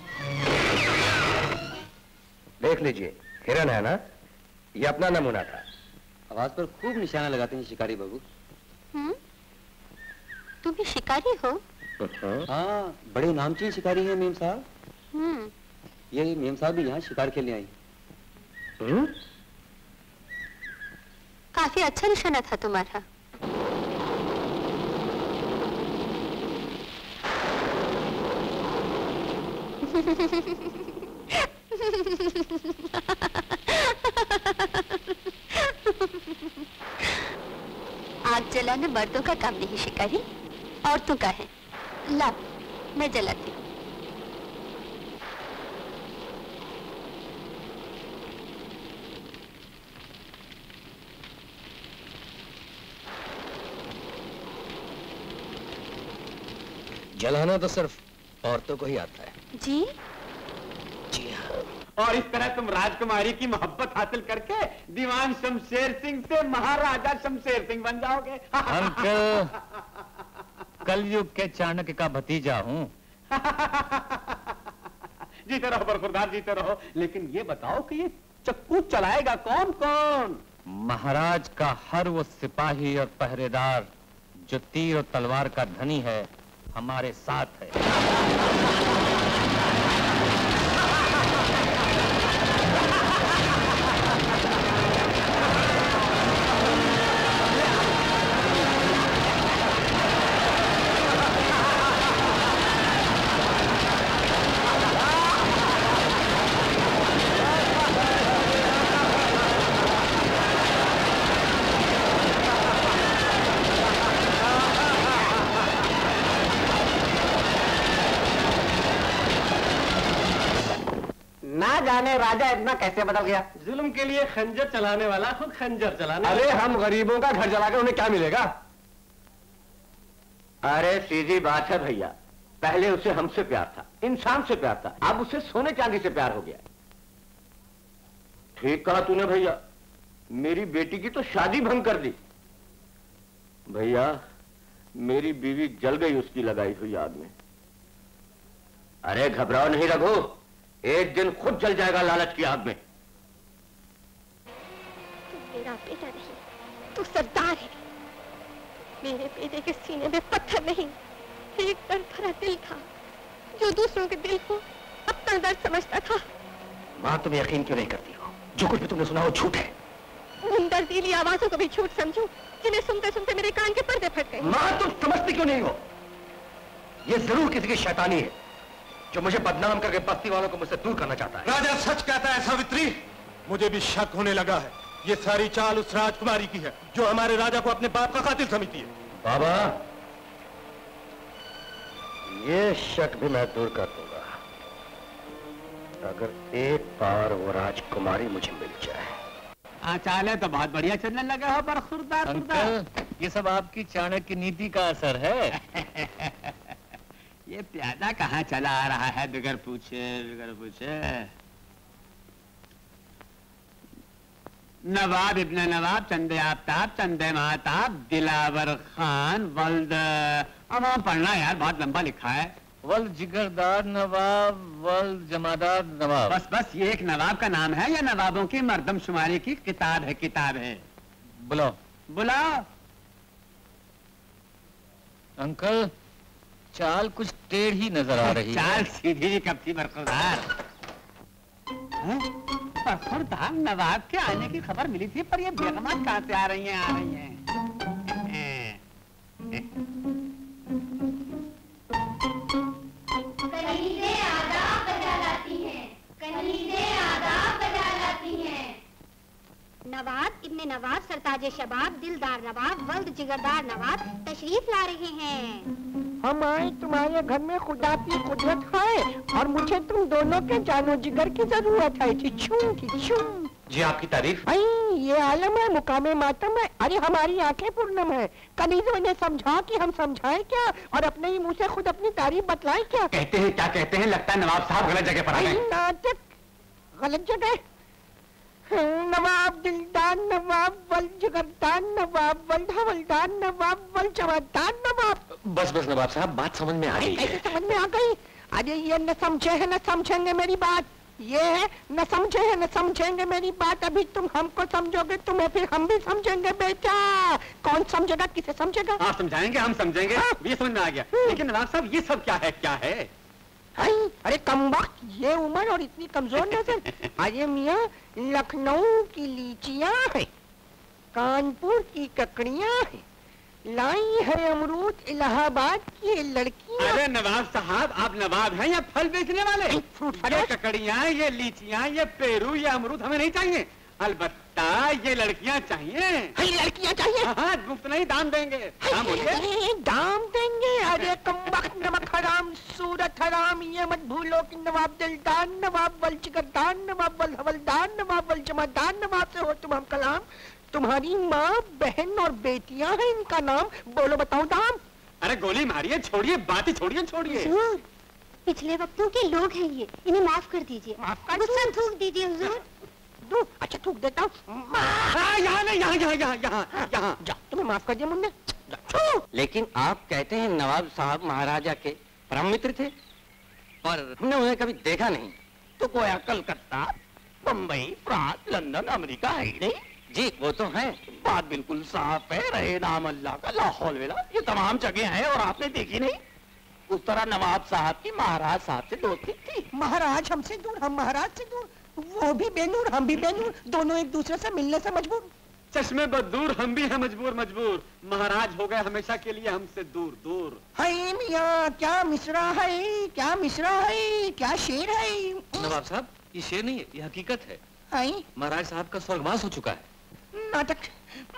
देख लीजिए, हिरन है ना, ये अपना नमूना था। आवाज पर खूब निशाना लगाते हैं शिकारी बाबू। हम्म? तुम भी शिकारी हो? हाँ, बड़े नामचीन शिकारी हैं मेम साहब। हम्म। ये मेम साहब भी यहाँ शिकार खेलने आई। हम्म? काफी अच्छा निशाना था तुम्हारा। आग जलाना मर्दों का काम नहीं शिकारी, औरतों का है। ला, मैं जलाती हूँ। जलाना तो सिर्फ औरतों को ही आता है। जी? जी हाँ। और इस तरह तुम राजकुमारी की मोहब्बत हासिल करके दीवान शमशेर सिंह से महाराजा शमशेर सिंह बन जाओगे। अंकल, कलयुग के चाणक्य का भतीजा हूँ। जीते रहो बरखुरदार, जीते रहो। लेकिन ये बताओ कि ये चक्कू चलाएगा कौन कौन? महाराज का हर वो सिपाही और पहरेदार जो तीर और तलवार का धनी है, हमारे साथ है। ना जाने राजा इतना कैसे बदल गया। जुल्म के लिए खंजर चलाने वाला खुद खंजर चलाने। अरे हम गरीबों का घर जलाकर उन्हें क्या मिलेगा? अरे सीधी बात है भैया, पहले उसे हमसे प्यार था, इंसान से प्यार था, अब उसे सोने चांदी से प्यार हो गया। ठीक कहा तूने भैया, मेरी बेटी की तो शादी भंग कर दी। भैया मेरी बीवी जल गई उसकी लगाई हुई आग में। अरे घबराओ नहीं रघु, एक दिन खुद जल जाएगा लालच की आग में। तू मेरा बेटा नहीं, तू सरदार है। मेरे बेटे के सीने में पत्थर नहीं, एक दर्द भरा दिल था जो दूसरों के दिल को अपना दर्द समझता था। माँ तुम यकीन क्यों नहीं करती हो? जो कुछ भी तुमने सुना वो झूठ है। उन दर्दीली आवाजों को भी झूठ समझूं जिन्हें सुनते सुनते मेरे कान के पर्दे फट गए। माँ तुम समझती क्यों नहीं हो? ये जरूर किसी की शैतानी है जो मुझे बदनाम करके बस्ती वालों को मुझसे दूर करना चाहता है। राजा सच कहता है सावित्री, मुझे भी शक होने लगा है। ये सारी चाल उस राजकुमारी की है जो हमारे राजा को अपने बाप का कातिल समझती है। बाबा ये शक भी मैं दूर कर दूंगा अगर एक बार वो राजकुमारी मुझे मिल जाए। हाँ चाल है तो बहुत बढ़िया चलने लगा हो पर खुरदार अंकल, ये सब आपकी चाणक्य नीति का असर है। ये प्यादा कहाँ चला आ रहा है बिगर पूछे बिगर पूछे। नवाब इब्न नवाब चंदे आफ्ताब चंदे महताब दिलावर खान वल्द। अब वहाँ पढ़ना यार बहुत लंबा लिखा है। वल्द जिगरदार नवाब वल्द जमादार नवाब। बस बस ये एक नवाब का नाम है या नवाबों की मर्दमशुमारी की किताब है? किताब है। बुलाओ बुलाओ। अंकल चाल कुछ टेढ़ी नजर आ रही है। चाल सीधी कब थी बरखुरदार? बरखुरदार नवाब के आने की खबर मिली थी पर ये बेगमात कहाँ से आ रही हैं आ रही हैं। कनीज़ें आदाब बजा लाती हैं, कनीज़ें आदाब बजा लाती हैं। नवाब इब्ने नवाब सरताजे शबाब दिलदार नवाब वल्द जिगरदार नवाब तशरीफ ला रहे हैं। हम आए तुम्हारे घर में खुदा की कुदरत है और मुझे तुम दोनों के जानो जिगर की जरूरत है। चिचू चिचू। जी आपकी तारीफ। आई ये आलम है, मुकामे मातम है। अरे हमारी आंखें पूर्णम है। कनीज़ों ने समझा कि हम समझाएं क्या और अपने ही मुंह से खुद अपनी तारीफ बतलाएं क्या? कहते हैं क्या कहते हैं? लगता है नवाब साहब गलत जगह पर आ गए। नाटक गलत जगह। नवाब दिलदार नवाब वल जिगरदार नवाब वल्द हवलदार नवाब वल जवादार नवाब। बस बस नवाब साहब बात समझ में आ गई। कैसे समझ में आ गई? अरे ये न समझे है न समझेंगे मेरी बात। ये है न समझे है न समझेंगे मेरी बात। अभी तुम हमको समझोगे तुम्हें फिर हम भी समझेंगे बेटा। कौन समझेगा किसे समझेगा? आप समझाएंगे हम समझेंगे। हाँ? ये समझ में आ गया। लेकिन नवाब साहब ये सब क्या है क्या है? आई, अरे कमबख्त ये उम्र और इतनी कमजोर नजर। अरे मियाँ लखनऊ की लीचियाँ है, कानपुर की ककड़ियाँ है, लाई है अमरूद इलाहाबाद की लड़कियाँ। अरे नवाब साहब आप नवाब हैं या फल बेचने वाले? ये ककड़ियाँ ये लीचियाँ ये पेरू ये अमरूद हमें नहीं चाहिए। अलबत्ता ये लड़कियाँ चाहिए। लड़कियाँ चाहिए? हाँ मुफ्त नहीं दाम देंगे। दाम बोलिए। दाम देंगे? अरे कमबख्त नमक हराम सूरत हराम ये मत भूलो कि नवाब दिलदार नवाब वल जिगरदार नवाब वल हवलदार नवाब वल जमादार नवाब से हो तुम हम कलाम। तुम्हारी माँ बहन और बेटियाँ हैं इनका नाम। बोलो बताओ दाम। अरे गोली मारिए छोड़िए बातें छोड़िए छोड़िए। पिछले वक्तों के लोग हैं ये, इन्हें माफ कर दीजिए। माफ कर गुस्सा थूक दीजिए हुजूर। दो अच्छा थूक देता हूँ। यहाँ नहीं यहाँ यहाँ यहाँ यहाँ यहाँ जा तुम्हें माफ कर दिया मुन्ने। लेकिन आप कहते हैं नवाब साहब महाराजा के परम मित्र थे और हमने उन्हें कभी देखा नहीं। तो गोया Calcutta Bombay France London America है ही नहीं। जी वो तो है, बात बिल्कुल साफ है। रहे नाम अल्लाह का लाहौल वेला ये तमाम जगह हैं और आपने देखी नहीं। उस तरह नवाब साहब की महाराज साहब से दोस्ती थी। महाराज हमसे दूर हम महाराज से दूर, वो भी बेनूर हम भी बेनूर, दोनों एक दूसरे से मिलने से मजबूर। चश्मे बदूर हम भी हैं मजबूर मजबूर। महाराज हो गए हमेशा के लिए हमसे दूर दूर। हाय मियाँ क्या मिश्रा है, क्या मिश्रा है, क्या शेर है। नवाब साहब ये शेर नहीं है, ये हकीकत है। हाय महाराज साहब का स्वर्गवास हो चुका है। नाटक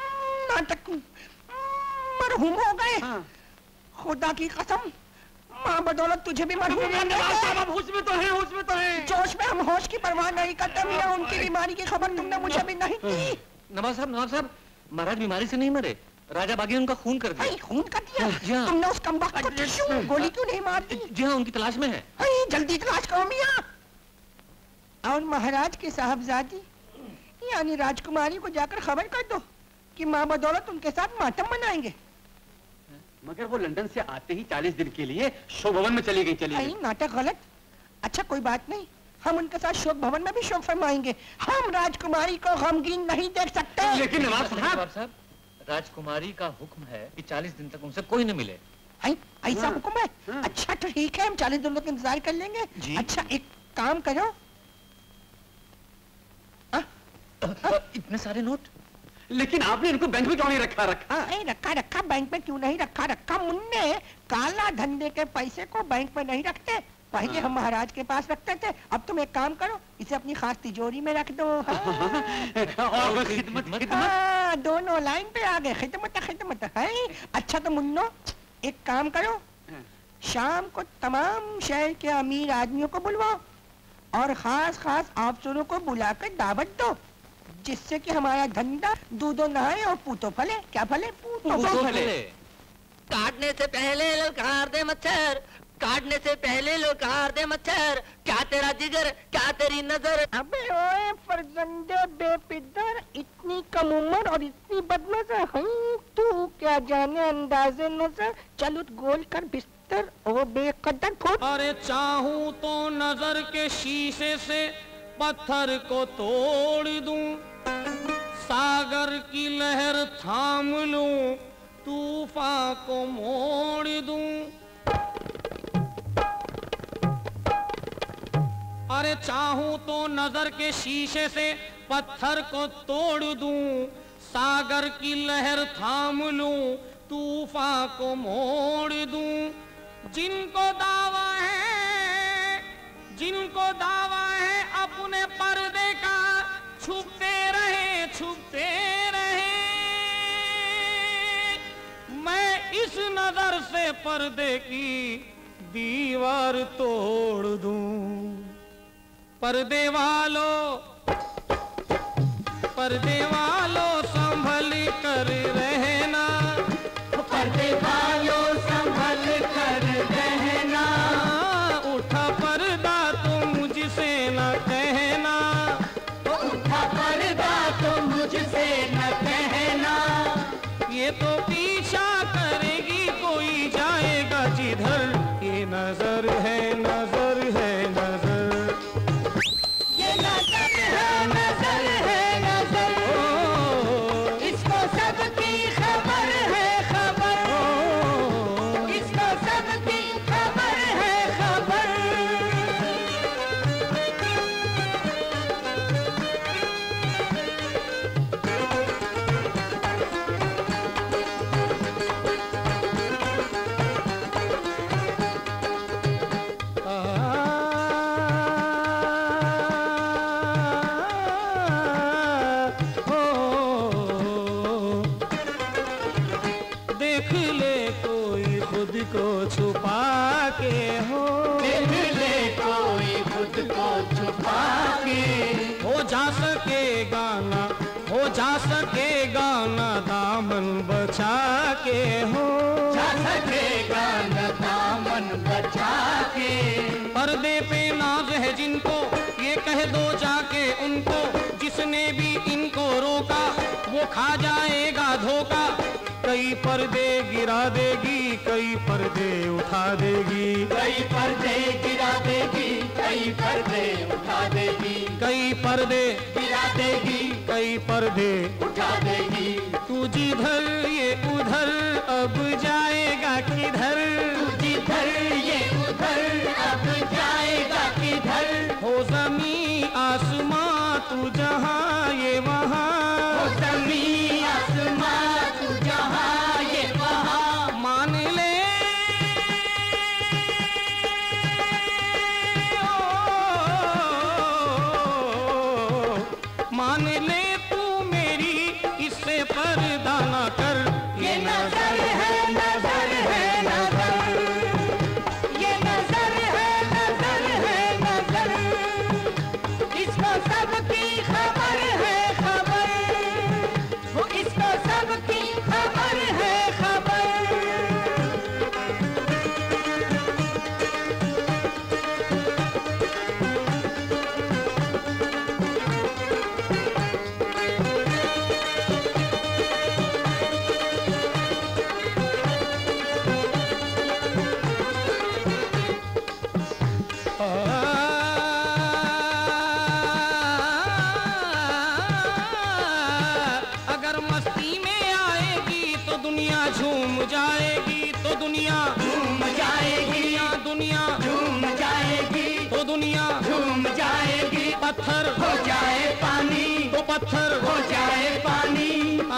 नाटक मरहूम हो गए। हाँ। खुदा की कसम माँ बदौलत तुझे भी मरहूम साहब होश में तो है, होश में तो है। जोश में हम होश की परवाह नहीं करते मियाँ। उनकी बीमारी की खबर तुमने मुझे भी नहीं दी। नवाब साहब नवाब साहब महाराज बीमारी से नहीं मरे, राजा बागी ने उनका खून कर दिया। खून कर दिया? जी हाँ। तुमने उस कमबख्त को क्यों गोली क्यों नहीं मार दी? जी हाँ, उनकी तलाश में है। अरे जल्दी तलाश करो मियां। और महाराज के साहबजादी यानी राजकुमारी को जाकर खबर कर दो कि माँ बदौलत उनके साथ मातम मनाएंगे। मगर वो लंदन से आते ही चालीस दिन के लिए शोक भवन में चली गई चली गई। नाटक गलत। अच्छा कोई बात नहीं, हम उनके साथ शोक भवन में भी शोक फरमाएंगे। हम राजकुमारी को गमगीन नहीं देख सकते। लेकिन नवाब साहब, साहब राजकुमारी का हुक्म है कि चालीस दिन तक उनसे कोई न मिले। ऐसा हुक्म है? अच्छा ठीक है, हम चालीस दिन तक इंतजार कर लेंगे। अच्छा एक काम करो, इतने सारे नोट। लेकिन आपने इनको बैंक में क्यों नहीं रखा रखा नहीं रखा रखा बैंक में क्यों नहीं रखा रखा मुन्ने, काला धंधे के पैसे को बैंक में नहीं रखते। पहले हम महाराज के पास रखते थे, अब तुम एक काम करो, इसे अपनी खास तिजोरी में रख दो। और खिदमत खिदमत हाँ, दोनों लाइन पे आ गए, खिदमत खिदमत है। अच्छा तो मुन्नो एक काम करो, शाम को तमाम शहर के अमीर आदमियों को बुलवाओ और खास खास अफसरों को बुलाकर दावत दो, जिससे कि हमारा धंधा दूधो नहाए और पूतो फले। क्या फले? पूतो फले। काटने से पहले ललकार दे मच्छर, काटने से पहले ललकार दे मच्छर। क्या तेरा जिगर, क्या तेरी नजर। अबे ओए फरजंदे बेपिदर, इतनी कम उम्र और इतनी बदनजर है तू, क्या जाने अंदाजे नजर। चल उठ गोल कर बिस्तर ओ बेकदर फुट। अरे चाहूं तो नजर के शीशे से पत्थर को तोड़ दूं, सागर की लहर थाम लूं, तूफान को मोड़ दूं। अरे चाहूं तो नजर के शीशे से पत्थर को तोड़ दूं, सागर की लहर थाम लूं, तूफान को मोड़ दूं। जिनको दावा है, जिनको दावा है अपने पर्दे का, छुपते रहे छुपते रहे। मैं इस नजर से पर्दे की दीवार तोड़ दूं। पर्दे वालों, पर्दे वालों संभल कर रहना, पर्दे वालों संभल कर रहना। उठा पर्दा तो मुझसे न कहना, उठा पर्दा तो मुझसे न कहना। ये तो पीछा करेगी कोई जाएगा जिधर, ये नजर है नजर है नजर, ये नजर है नजर है नजर। इसको सबकी खबर है खबर, इसको सबकी खबर है खबर। देख ले कोई खुद को छुपा के हो, देख ले कोई खुद को छुपा के। हो जा सकेगा ना, हो जा सकेगा ना दामन बचा के। हो जा सकेगा न दामन बचा के। पर्दे पे नाज है जिनको, ये कह दो जाके उनको, जिसने भी इनको रोका वो खा जाएगा धोखा। कई पर्दे गिरा देगी, कई पर्दे उठा देगी, कई पर्दे गिरा देगी, कई पर्दे उठा देगी, कई पर्दे गिरा देगी, कई पर्दे उठा देगी। तू जिधर ये उधर अब जाएगा किधर, तू जिधर ये उधर अब जाएगा किधर। हो जमी आसमां तू जहां ये वहां, हो जमी आसमां तू जहां ये वहां। मान ले मान ले तू मेरी, इससे पर्दा ना कर। ये नजर है नजर है नजर, ये नजर है नजर है नजर। इसको सबकी खबर है पत्थर हो जाए पानी, तो पत्थर हो जाए पानी।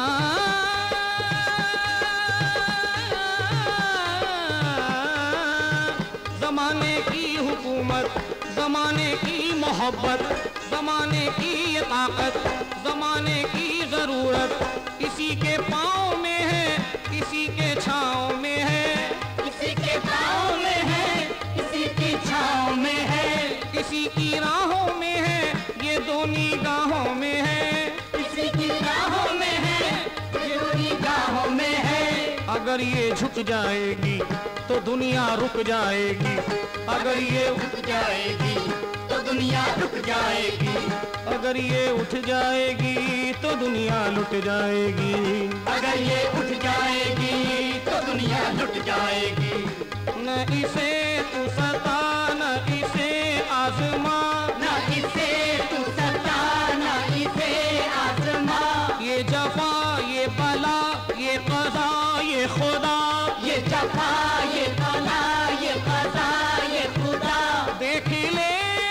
जमाने की हुकूमत, जमाने की मोहब्बत, जमाने की ये ताकत, जमाने की जरूरत किसी के पाँव में है, किसी के छाँव में है, किसी के पाँव में है, किसी की छाँव में है, किसी की राहों में है, ये दो निगाहों में है, किसी की राहों में है, ये दो निगाहों में है। अगर ये झुक जाएगी तो दुनिया रुक जाएगी, अगर ये उठ जाएगी तो दुनिया रुक जाएगी, अगर ये उठ जाएगी तो दुनिया लुट जाएगी, अगर ये उठ जाएगी तो दुनिया लुट जाएगी। न इसे तू सता, न इसे आजमा, न इसे तू सता, न इसे आजमा। ये जफा, ये बला, ये कज़ा, ये खुदा, ये जफा, ये बला, ये कज़ा, ये खुदा। देख ले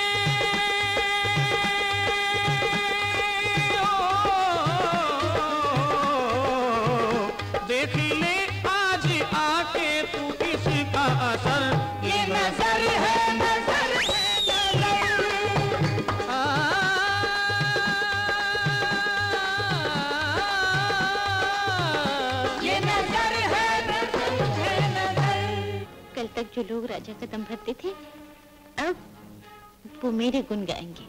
देख ले आज आके तू इसका असर। ये नजर है, नजर है, नजर। ये नजर है, नजर है, नजर। कल तक जो लोग राजा का दम भरते थे, अब वो मेरे गुण गाएंगे।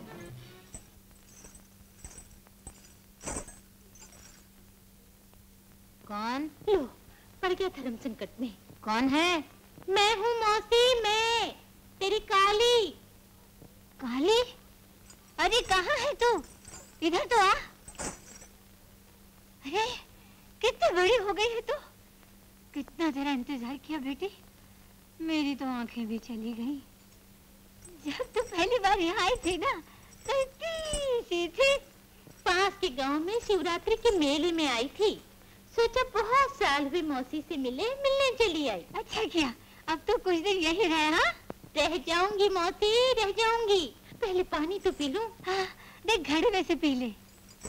कौन? लो, पड़ गया धर्म संकट में। कौन है? मैं हूँ मौसी, मैं तेरी काली। काली? अरे कहाँ है तू? इधर तो आ। अरे कितनी बड़ी हो गई है तू। कितना तेरा इंतजार किया बेटी, मेरी तो आंखें भी चली गई। जब तू पहली बार यहाँ आई थी ना, तो इतनी सी थी। पास के गांव में शिवरात्रि के मेले में आई थी। सोचा बहुत साल हुए मौसी से मिले, मिलने चली आई। अच्छा किया, अब तो कुछ दिन यही रहे। हाँ, रह जाऊंगी मौसी, रह जाऊंगी। पहले पानी तो पी लूं। हाँ, देख घड़े में से पी ले।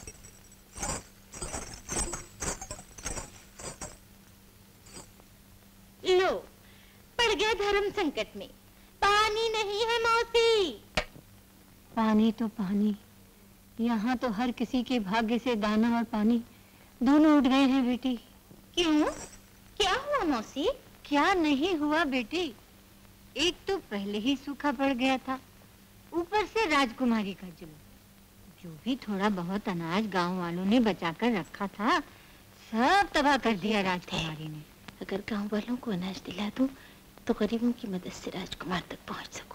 लो, पड़ गया धर्म संकट में। पानी नहीं है मौसी। पानी तो पानी, यहाँ तो हर किसी के भाग्य से दाना और पानी दोनों उठ गए हैं बेटी। क्यों? क्या हुआ मौसी? क्या नहीं हुआ बेटी, एक तो पहले ही सूखा पड़ गया था, ऊपर से राजकुमारी का जुल्म। जो भी थोड़ा बहुत अनाज गांव वालों ने बचाकर रखा था, सब तबाह कर दिया राजकुमारी ने। अगर गांव वालों को अनाज दिला दूं, तो गरीबों की मदद से राजकुमार तक पहुंच सकूं।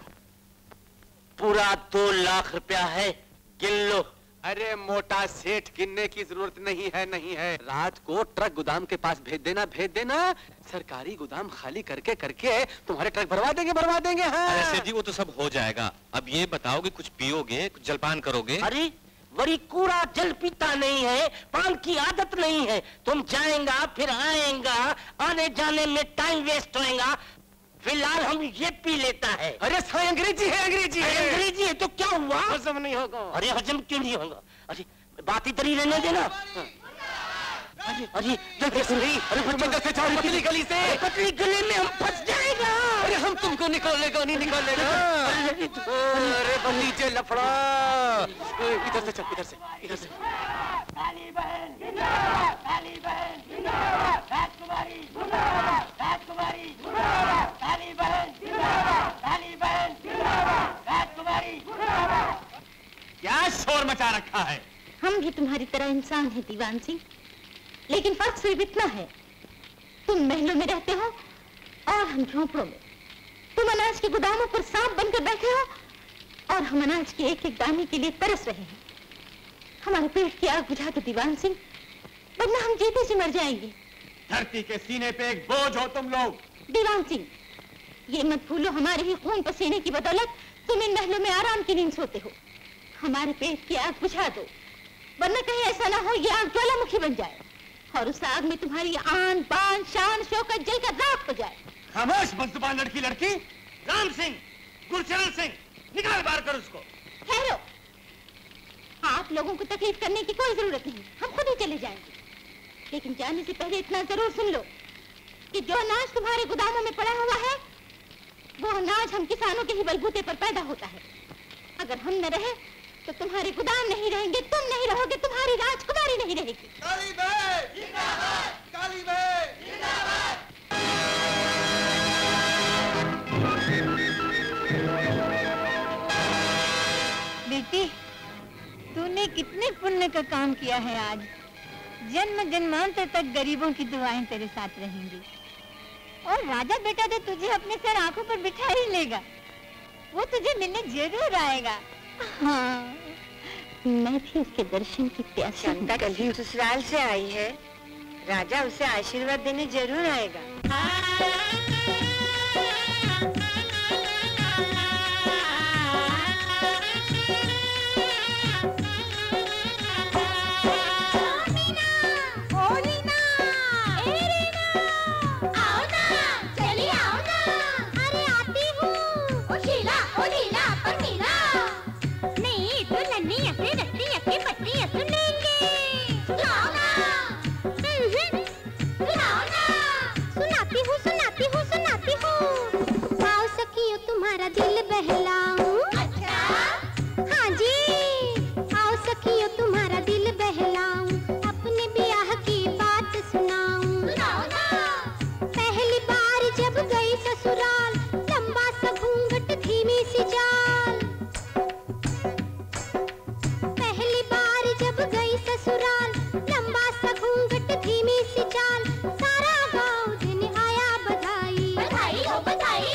पूरा दो लाख रुपया है, गिन लो। अरे मोटा सेठ, गिनने की जरूरत नहीं है, नहीं है। रात को ट्रक गोदाम के पास भेज देना, भेज देना। सरकारी गोदाम खाली करके करके तुम्हारे ट्रक भरवा देंगे, भरवा देंगे। हाँ। अरे सेठ जी, वो तो सब हो जाएगा। अब ये बताओ कि कुछ पियोगे, कुछ जलपान करोगे? अरे वरी कूड़ा जल पीता नहीं है, पान की आदत नहीं है। तुम जाएगा फिर आएगा, आने जाने में टाइम वेस्ट होएगा। फिलहाल हम ये पी लेता है। अरे साईं अंग्रेजी है, अंग्रेजी है। अंग्रेजी है तो क्या हुआ? हजम नहीं होगा। अरे हजम क्यों नहीं होगा? अरे बात इतनी रहने देना। अरे अरे जल्दी से नहीं, अरे जल्दी से जाओ, पतली गली से। पतली गली में हम फंस जाएगा। अरे हम तुमको निकालेगा नहीं, निकालेगा। अरे बंदीजे लफड़ा। इधर से चल, इधर से, इधर से। काली बहन जिंदाबाद, काली बहन जिंदाबाद, राजकुमारी जिंदाबाद, राजकुमारी जिंदाबाद, काली बहन जिंदाबाद, काली बहन जिंदाबाद, राजकुमारी जिंदाबाद। क्या शोर मचा रखा है? हम भी तुम्हारी तरह इंसान हैं दीवान सिंह, लेकिन फर्क सिर्फ इतना है, तुम महलों में रहते हो और हम झोंपड़ों में। तुम अनाज के गोदामों पर सांप बनकर बैठे हो और हम अनाज के एक एक दाने के लिए तरस रहे हैं। हमारे पेट की आग बुझा दो दीवान सिंह, वरना हम जीते जी मर जाएंगे। धरती के सीने पे एक बोझ हो तुम लोग। दीवान सिंह, ये मत भूलो, हमारे ही खून पसीने की बदौलत तुम इन महलों में आराम की नींद सोते हो। हमारे पेट की आग बुझा दो, वरना कहीं ऐसा ना हो ये आग ज्वालामुखी बन जाए और उस आग में तुम्हारी आन बान शान शौकत जलकर राख हो जाए। खामोश बदजुबान लड़की लड़की। राम सिंह, गुरचरण सिंह, निकाल बाहर कर उसको। ठहरो, आप लोगों को तकलीफ करने की कोई जरूरत नहीं, हम खुद ही चले जाएंगे। लेकिन जाने से पहले इतना जरूर सुन लो कि जो अनाज तुम्हारे गोदामों में पड़ा हुआ है वो अनाज हम किसानों के ही बलबूते पर पैदा होता है। अगर हम न रहे तो तुम्हारे गोदाम नहीं रहेंगे, तुम नहीं रहोगे, तुम्हारी राजकुमारी नहीं रहेगी। काली बे जिंदाबाद, काली बे जिंदाबाद। बेटी, तूने कितने पुण्य का काम किया है आज। जन्म जन्मांतर तक गरीबों की दुआएं तेरे साथ रहेंगी। और राजा बेटा तो तुझे अपने सर आंखों पर बिठा ही लेगा। वो तुझे मिलने जरूर आएगा। हाँ, मैं भी उसके दर्शन की प्यासी हूँ। शांता कल ही ससुराल से आई है, राजा उसे आशीर्वाद देने जरूर आएगा। तुम्हारा दिल बहलाऊं। अच्छा? हाँ जी, आओ सखियों तुम्हारा दिल बहलाऊं, अपने ब्याह की बात सुनाऊं। सुनाओ ना। पहली बार जब गई ससुराल, लंबा सा घूंघट धीमी सी चाल। पहली बार जब गई ससुराल, लंबा सा घूंघट धीमी सी चाल। सारा गाँव देने आया बधाई। बधाई हो बधाई।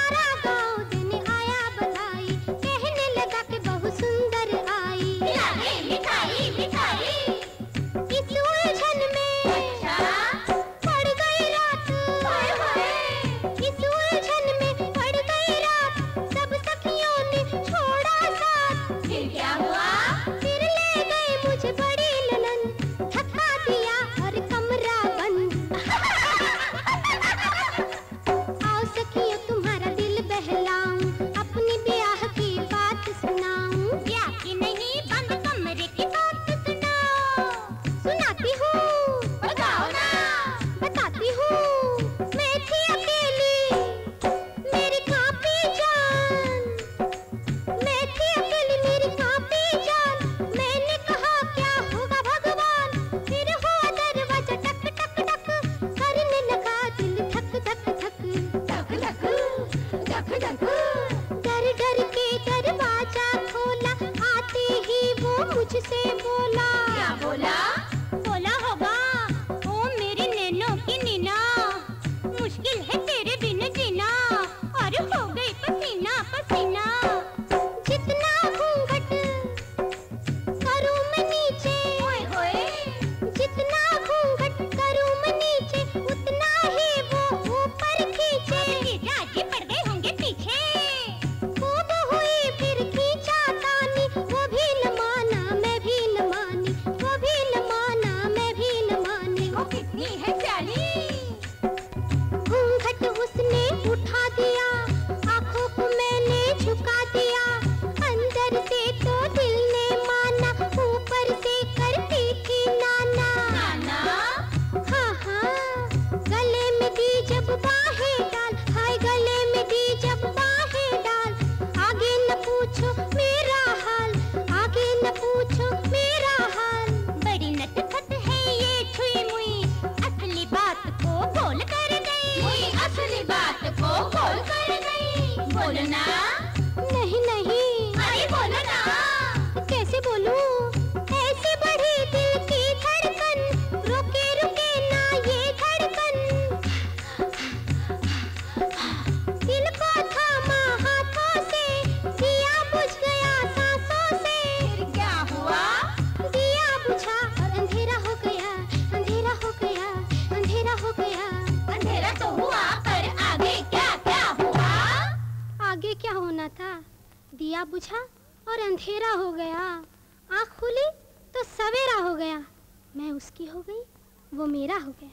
दिया बुझा और अंधेरा हो गया। आँख खुली तो सवेरा हो गया। मैं उसकी हो गई, वो मेरा हो गया।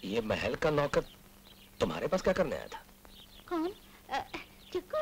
ये महल का नौकर तुम्हारे पास क्या करने आया था? कौन? चिक्कू,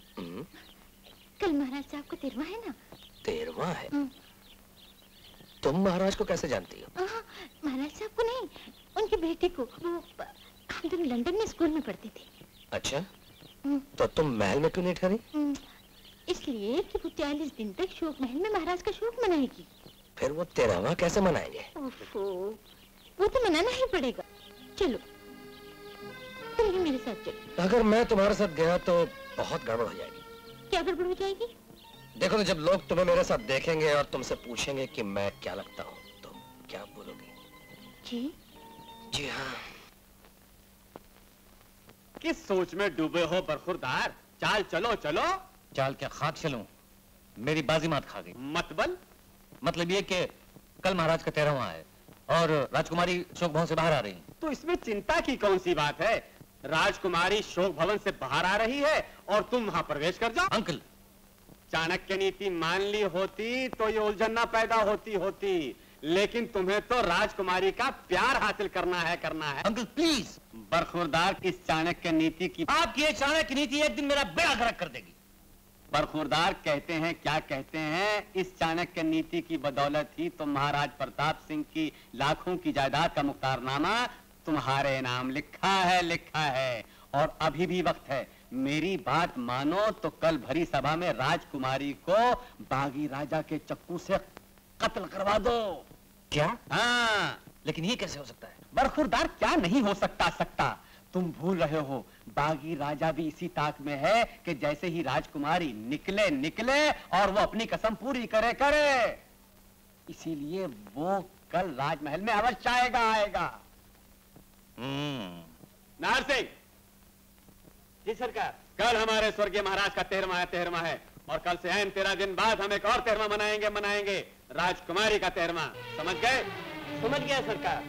कल महाराज साहब को तेरवा है ना? तेरवा है? तुम महाराज को कैसे जानती हो? महाराज साहब को नहीं, उनके बेटे को। वो हम दोनों लंदन में स्कूल में पढ़ते थे। अच्छा, तो तुम महल में क्यों नहीं ठहरी? इसलिए कि वो चालीस दिन तक शोक महल में महाराज का शोक मनाएगी। फिर वो तेरहवां कैसे मनाएंगे? ओफो, वो तो मनाना ही पड़ेगा। चलो तुम भी मेरे साथ चलो। अगर मैं तुम्हारे साथ गया तो बहुत गड़बड़ हो जाएगी। क्या गड़बड़ हो जाएगी? देखो तो जब लोग तुम्हें मेरे साथ देखेंगे और तुमसे पूछेंगे कि मैं क्या लगता हूँ, तो क्या बोलोगी? जी जी हाँ। किस सोच में डूबे हो बरखुरदार? चाल चलो चलो। चाल क्या खाक चलूं? मेरी बाजी मात खा गई। मतबल? मतलब ये कि कल महाराज का तेरहवां है और राजकुमारी शोक भवन से बाहर आ रही। तो इसमें चिंता की कौन सी बात है? राजकुमारी शोक भवन से बाहर आ रही है और तुम वहां प्रवेश कर जाओ। अंकल, चाणक्य नीति मान ली होती तो ये उलझन न पैदा होती होती, लेकिन तुम्हें तो राजकुमारी का प्यार हासिल करना है करना है। Uncle please. बरखुरदार, इस चाणक्य नीति की आपकी ये चाणक्य नीति एक दिन मेरा बेड़ा गर्क कर देगी। बरखुरदार कहते हैं, क्या कहते हैं, इस चाणक्य नीति की बदौलत ही तो महाराज प्रताप सिंह की लाखों की जायदाद का मुख्तारनामा तुम्हारे नाम लिखा है लिखा है। और अभी भी वक्त है, मेरी बात मानो तो कल भरी सभा में राजकुमारी को बागी राजा के चक्कू से कत्ल करवा दो। क्या? हाँ। लेकिन ये कैसे हो सकता है? बरखुरदार, क्या नहीं हो सकता सकता? तुम भूल रहे हो, बागी राजा भी इसी ताक में है कि जैसे ही राजकुमारी निकले निकले और वो अपनी कसम पूरी करे करे। इसीलिए वो कल राजमहल में अवश्य आएगा आएगा। नार सिंह। जी सरकार। कल हमारे स्वर्गीय महाराज का तेरहवां है तेरहवां है और कल से ऐन तेरह दिन बाद हम एक और तेरहवां मनाएंगे मनाएंगे राजकुमारी का तेरहवां। समझ गए? समझ गया सरकार।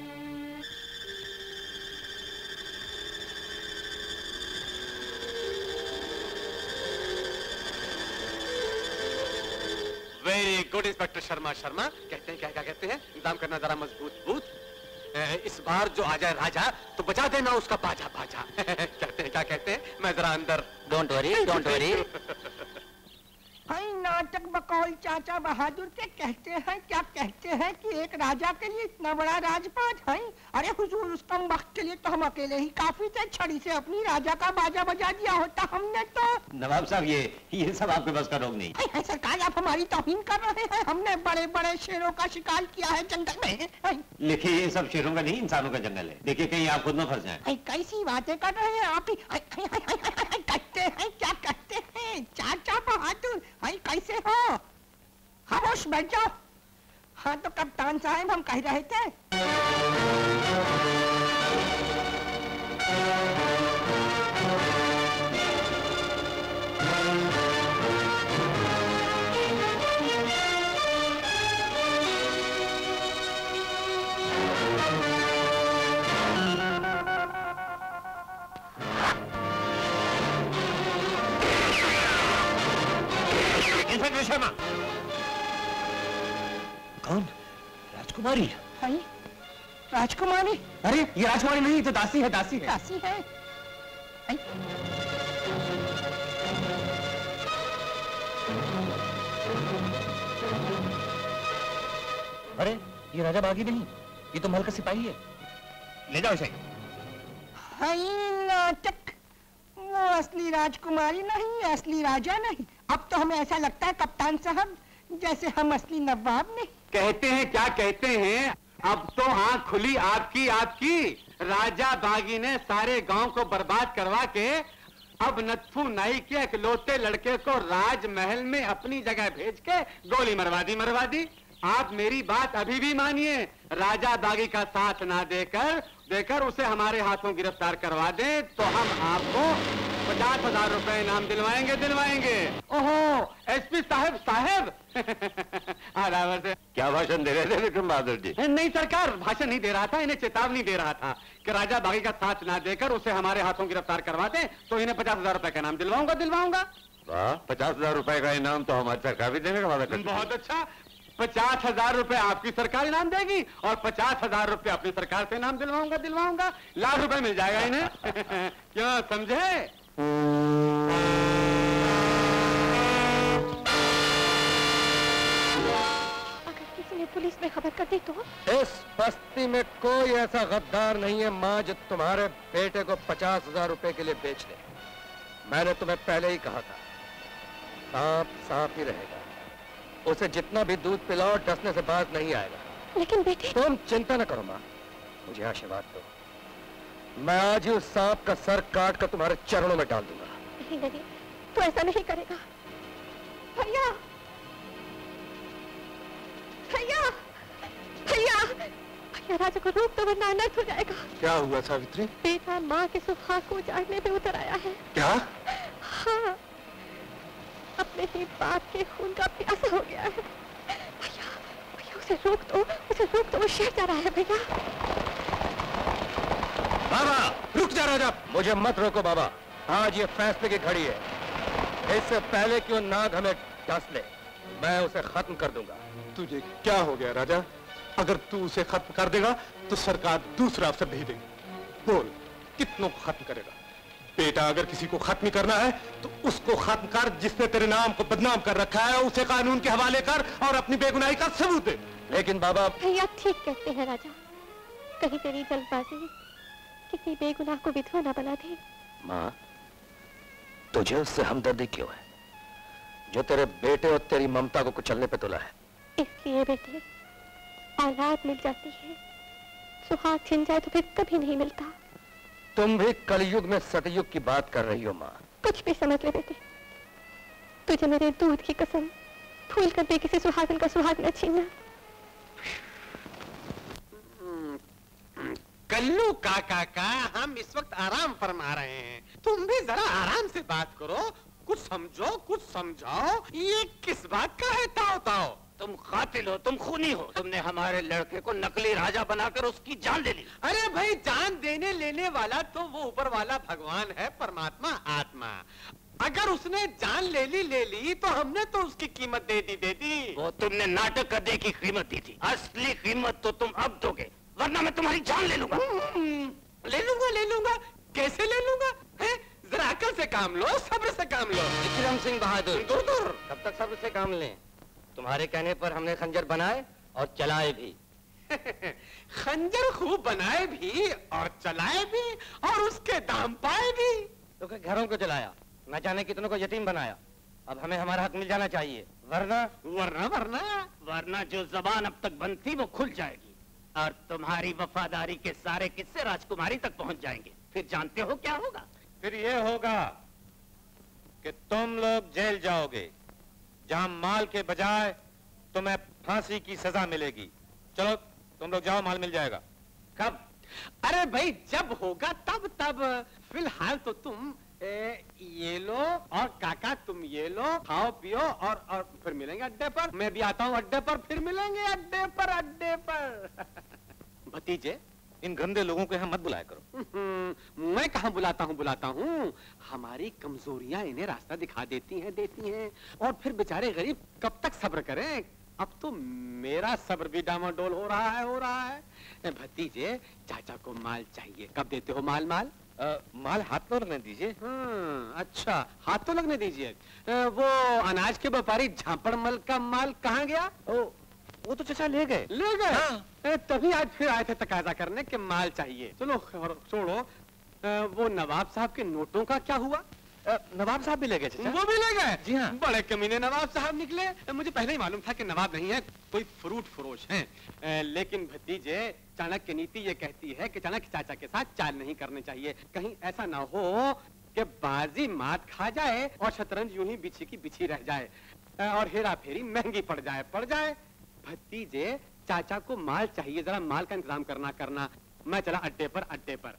Very good inspector Sharma Sharma. कहते हैं क्या क्या कहते हैं? इंतजाम करना जरा मजबूत बूत। इस बार जो आ जाए राजा तो बजा देना उसका बाजा बाजा। कहते हैं क्या कहते हैं? मैं जरा अंदर। Don't worry don't worry. भाई नाटक बकौल चाचा बहादुर के कहते हैं क्या कहते हैं कि एक राजा के लिए इतना बड़ा राजपाट है। अरे हुजूर, उस कम वक्त के लिए तो हम अकेले ही काफी थे। छड़ी से अपनी राजा का बाजा बजा दिया होता हमने तो। नवाब साहब, ये ये सब आपके बस का रोग नहीं। है, है, सरकार आप हमारी तौहीन कर रहे हैं। हमने बड़े बड़े शेरों का शिकार किया है जंगल में। देखिए, ये सब शेरों का नहीं, इंसानों का जंगल है। देखिए कहीं आप खुद न फंस जाएं। कैसी बातें कर रहे हैं आप ही? कहते हैं क्या कहते हैं चाचा बहादुर? भाई कैसे हो? खामोश बैठ जाओ। हाँ तो कप्तान साहब, हम कह रहे थे इंस्पेक्टर शर्मा। कौन? राजकुमारी? भाई राजकुमारी? अरे ये राजकुमारी नहीं, तो दासी है दासी है। दासी है? अरे ये राजा बागी नहीं, ये तो महल का सिपाही है। ले जाओ इसे। हाय नाटक। वो असली राजकुमारी नहीं, असली राजा नहीं। अब तो हमें ऐसा लगता है कप्तान साहब जैसे हम असली नवाब नहीं। कहते हैं क्या कहते हैं, अब तो आंख खुली आपकी आपकी। राजा बागी ने सारे गांव को बर्बाद करवा के अब नत्थू नाई के इकलौते लड़के को राजमहल में अपनी जगह भेज के गोली मरवा दी मरवा दी। आप मेरी बात अभी भी मानिए, राजा बागी का साथ ना देकर देकर उसे हमारे हाथों गिरफ्तार करवा दें तो हम आपको पचास हजार रुपए इनाम दिलवाएंगे दिलवाएंगे। ओहो एसपी साहब साहब से क्या भाषण दे रहे थे विक्रम बहादुर जी? नहीं सरकार, भाषण नहीं दे रहा था, इन्हें चेतावनी दे रहा था कि राजा बागी का साथ ना देकर उसे हमारे हाथों गिरफ्तार करवा दें तो इन्हें पचास हजार रुपए का इनाम दिलवाऊंगा दिलवाऊंगा। वाह, पचास हजार रुपए का इनाम तो हमारी सरकार भी देने का वादा करती है। बहुत अच्छा। पचास हजार रुपए आपकी सरकार इनाम देगी और पचास हजार रुपए अपनी सरकार से इनाम दिलवाऊंगा दिलवाऊंगा लाख रुपए मिल जाएगा इन्हें। क्यों, समझे? अगर किसी ने पुलिस में खबर कर दी तो? इस बस्ती में कोई ऐसा गद्दार नहीं है माँ जो तुम्हारे बेटे को पचास हजार रुपए के लिए बेच दे। मैंने तुम्हें पहले ही कहा था, सांप सांप ही रहेगा, उसे जितना भी दूध पिलाओ डसने से बात नहीं आएगा। लेकिन बेटे, तुम चिंता न करो माँ, मुझे आशीर्वाद दो, मैं आज ही उस सांप का सर काट कर तुम्हारे चरणों में डाल दूंगा। नहीं नहीं, तू ऐसा नहीं करेगा। भैया भैया भैया भैया, राजा को रोक दो वरना अनर्थ हो जाएगा। क्या हुआ सावित्री? बेटा माँ के सुहाग को उजाड़ने पे उतर आया है। क्या? हाँ, अपने ही बाप के खून का प्यासा हो गया है। भैया भैया, उसे रोक दो, उसे रोक दो, वो शहर जा रहा है। भैया बाबा रुक जा राजा। मुझे मत रोको बाबा, आज ये फैसले की घड़ी है, इससे पहले कि वो नाग हमें डस ले मैं उसे खत्म कर दूंगा। तुझे क्या हो गया राजा? अगर तू उसे खत्म कर देगा तो सरकार दूसरा अफसर भेजेगी। बोल, कितनों को खत्म करेगा? बेटा, अगर किसी को खत्म करना है तो उसको खत्म कर जिसने तेरे नाम को बदनाम कर रखा है, उसे कानून के हवाले कर और अपनी बेगुनाही का सबूत दे। लेकिन बाबा, भैया ठीक कहते हैं राजा, कहीं तेरी जल्दबाजी किसी बेगुनाह को विधवा न बना दे। माँ, तुझे उससे हमदर्दी क्यों है जो तेरे बेटे और तेरी ममता को कुचलने पे तुला है? इसलिए बेटे, औलाद मिल जाती है, सुहाग छिन जाए तो फिर कभी नहीं मिलता। तुम भी कलयुग में सतयुग की बात कर रही हो माँ। कुछ भी समझ ले बेटे, तुझे मेरे दूध की कसम, भूल कर भी किसी सुहागन का सुहाग न छीनना। कल्लू काका का हम इस वक्त आराम फरमा रहे हैं, तुम भी जरा आराम से बात करो, कुछ समझो कुछ समझाओ। ये किस बात का है ताओ ताओ? तुम कातिल हो, तुम खूनी हो, तुमने हमारे लड़के को नकली राजा बनाकर उसकी जान ले ली। अरे भाई, जान देने लेने वाला तो वो ऊपर वाला भगवान है, परमात्मा आत्मा। अगर उसने जान ले ली ले ली तो हमने तो उसकी कीमत दे दी दे दी। वो तुमने नाटक करने की कीमत दी थी, असली कीमत तो तुम अब दोगे, वरना मैं तुम्हारी जान ले लूंगा। ले लूंगा ले लूंगा, कैसे ले लूंगा? है? जरा अकल से काम लो, सब्र से काम लो। विक्रम सिंह बहादुर, दूर दूर। कब तक सब्र से काम लें? तुम्हारे कहने पर हमने खंजर बनाए और चलाए भी। खंजर खूब बनाए भी और चलाए भी और उसके दाम पाए भी। तो क्या घरों को चलाया, न जाने कितनों को यतीम बनाया। अब हमें हमारा हक मिल जाना चाहिए, वरना वरना वरना वरना जो जबान अब तक बंद थी वो खुल जाएगी और तुम्हारी वफादारी के सारे किस्से राजकुमारी तक पहुंच जाएंगे। फिर जानते हो क्या होगा? फिर ये होगा कि तुम लोग जेल जाओगे, जहां माल के बजाय तुम्हें फांसी की सजा मिलेगी। चलो तुम लोग जाओ, माल मिल जाएगा। कब? अरे भाई, जब होगा तब तब। फिलहाल तो तुम ए, ये लो और काका तुम ये लो, खाओ पियो और और फिर मिलेंगे अड्डे पर। मैं भी आता हूँ अड्डे पर, फिर मिलेंगे अड्डे पर अड्डे पर। भतीजे, इन गंदे लोगों को यहाँ मत बुलाया करो। मैं कहाँ बुलाता हूँ बुलाता हूँ हमारी कमजोरियां इन्हें रास्ता दिखा देती हैं देती हैं और फिर बेचारे गरीब कब तक सब्र करें। अब तो मेरा सब्र भी डामाडोल हो रहा है हो रहा है। भतीजे, चाचा को माल चाहिए, कब देते हो माल? माल आ, माल हाथ तो लगने दीजिए। हाँ, अच्छा, हाथ तो लगने दीजिए। वो अनाज के व्यापारी झापड़मल का माल कहाँ गया? ओ, वो तो चाचा ले गए। ले गए? हाँ। तभी आज फिर आए थे तकाजा करने के माल चाहिए। चलो छोड़ो, वो नवाब साहब के नोटों का क्या हुआ? आ, नवाब साहब भी ले गए चाचा। वो भी ले गए? जी हाँ। बड़े कमीने नवाब साहब निकले। मुझे पहले ही मालूम था कि नवाब नहीं है, कोई फ्रूट फरोश हैं। लेकिन भतीजे, चाणक्य नीति ये कहती है कि चाणक्य चाचा के साथ चाल नहीं करनी चाहिए। कहीं ऐसा ना हो कि बाजी मात खा जाए और शतरंज यूं ही बिछी की बिछी रह जाए और हेरा फेरी महंगी पड़ जाए पड़ जाए। भतीजे, चाचा को माल चाहिए, जरा माल का इंतजाम करना करना। मैं चला अड्डे पर अड्डे पर।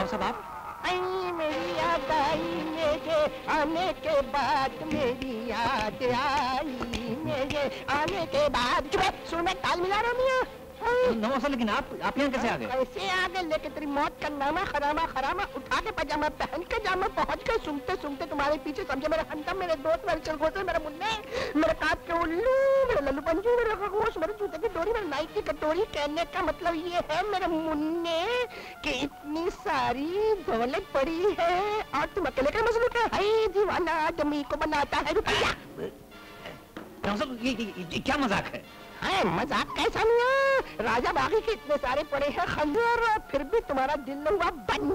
साहब आप? आई मेरी याद आई मेरे आने के बाद, मेरी याद आई मेरे आने के बाद। सुन मैं ताल मिला रहा मियाँ। नवाब साहब, लेकिन आप आप यहाँ कैसे आ गए? कैसे आ गए? लेके तेरी मौत का नामा खरामा खरामा उठा के पजामा पहन के जामा पहुंच गए, सुनते सुनते तुम्हारे पीछे। समझे मेरे हंटम, मेरे दोस्त, मेरे चलगोसे, मेरे मुन्ने, मेरे काट के उल्लू, मेरे लल्लू पंजू, मेरे खरगोश, मेरे जूते की डोरी, मेरे नाई की कटोरी। कहने का मतलब ये है मेरे मुन्ने कि इतनी सारी दौलत पड़ी है और तुम अकेले का मसलूक है। हाय दीवाना आदमी को बनाता है रुपया। ये, ये, ये क्या मजाक है? है मजाक कैसा मियाँ? राजा बागी के इतने सारे पड़े हैं खंजर, फिर भी तुम्हारा दिल न हुआ बन।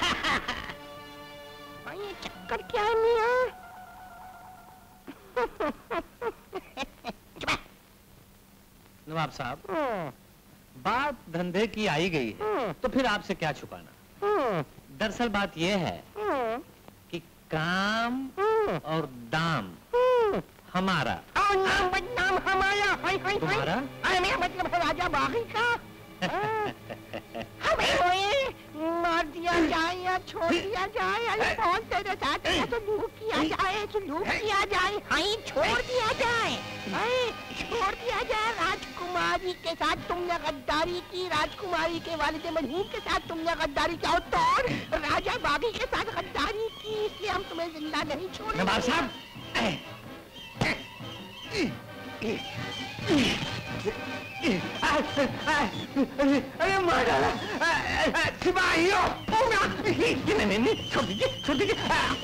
ये चक्कर क्या है मियाँ? नवाब साहब, बात धंधे की आई गई है तो फिर आपसे क्या छुपाना। दरअसल बात यह है कि काम और दाम हमारा, नाम बदनाम हमारा। हाय हाय तुम्हारा? हाय मेरा मतलब है राजा बागी का। हमें कोई मार दिया जाए या छोड़ दिया जाए, अरे बहुत तेरे साथ या तो लूट किया जाए, तो लूट किया जाए, हाय छोड़ दिया जाए, हाय छोड़ दिया जाए। राजकुमारी के साथ तुमने गद्दारी की, राजकुमारी के वालिद मजहूर के साथ तुमने गद्दारी की और तो और राजा बागी के साथ गद्दारी की, इसलिए हम तुम्हें जिंदा नहीं छोड़ेंगे। नवाब साहब, अरे मार डाला सिपाहियों। नहीं नहीं छोड़ दीजिए, छोड़ दीजिए।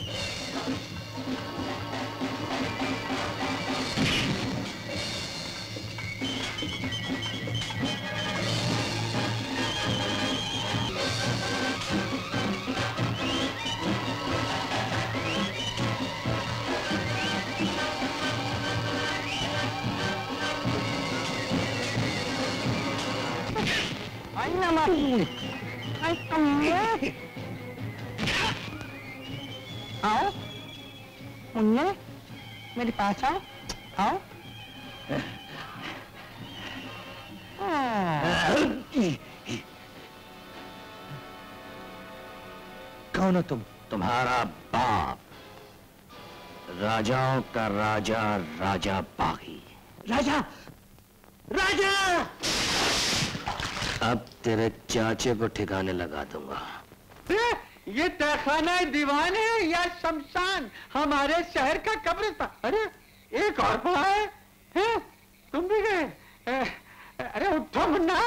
आओ मुन्ने, मेरे पास आओ, आओ। कौन हो तुम? तुम्हारा बाप, राजाओं का राजा, राजा बागी। राजा, राजा! अब तेरे चाचे को ठिकाने लगा दूंगा। ये तहखाना दीवान है या शमशान? हमारे शहर का कब्रिस्तान। अरे एक और पड़ा है, है? तुम भी गए? अरे उठो मुन्ना।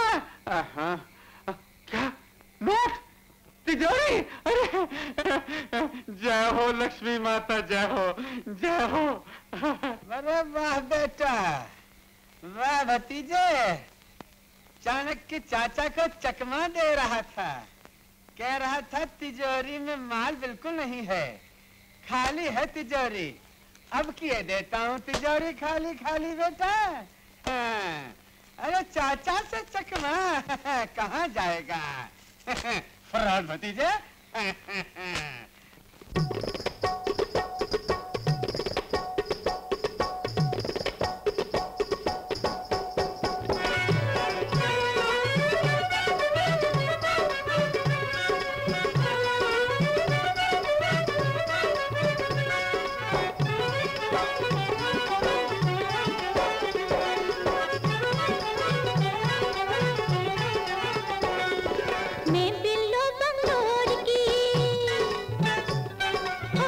क्या नोट, तिजोरी? अरे जय हो लक्ष्मी माता, जय हो, जय हो। अरे वाह बेटा, वाह भतीजे, चाणक्य चाचा को चकमा दे रहा था, कह रहा था तिजोरी में माल बिल्कुल नहीं है, खाली है तिजोरी। अब किए देता हूँ तिजोरी खाली खाली बेटा। हाँ। अरे चाचा से चकमा कहाँ जाएगा? फरार भतीजे। मैं बिल्लो बंगलोर की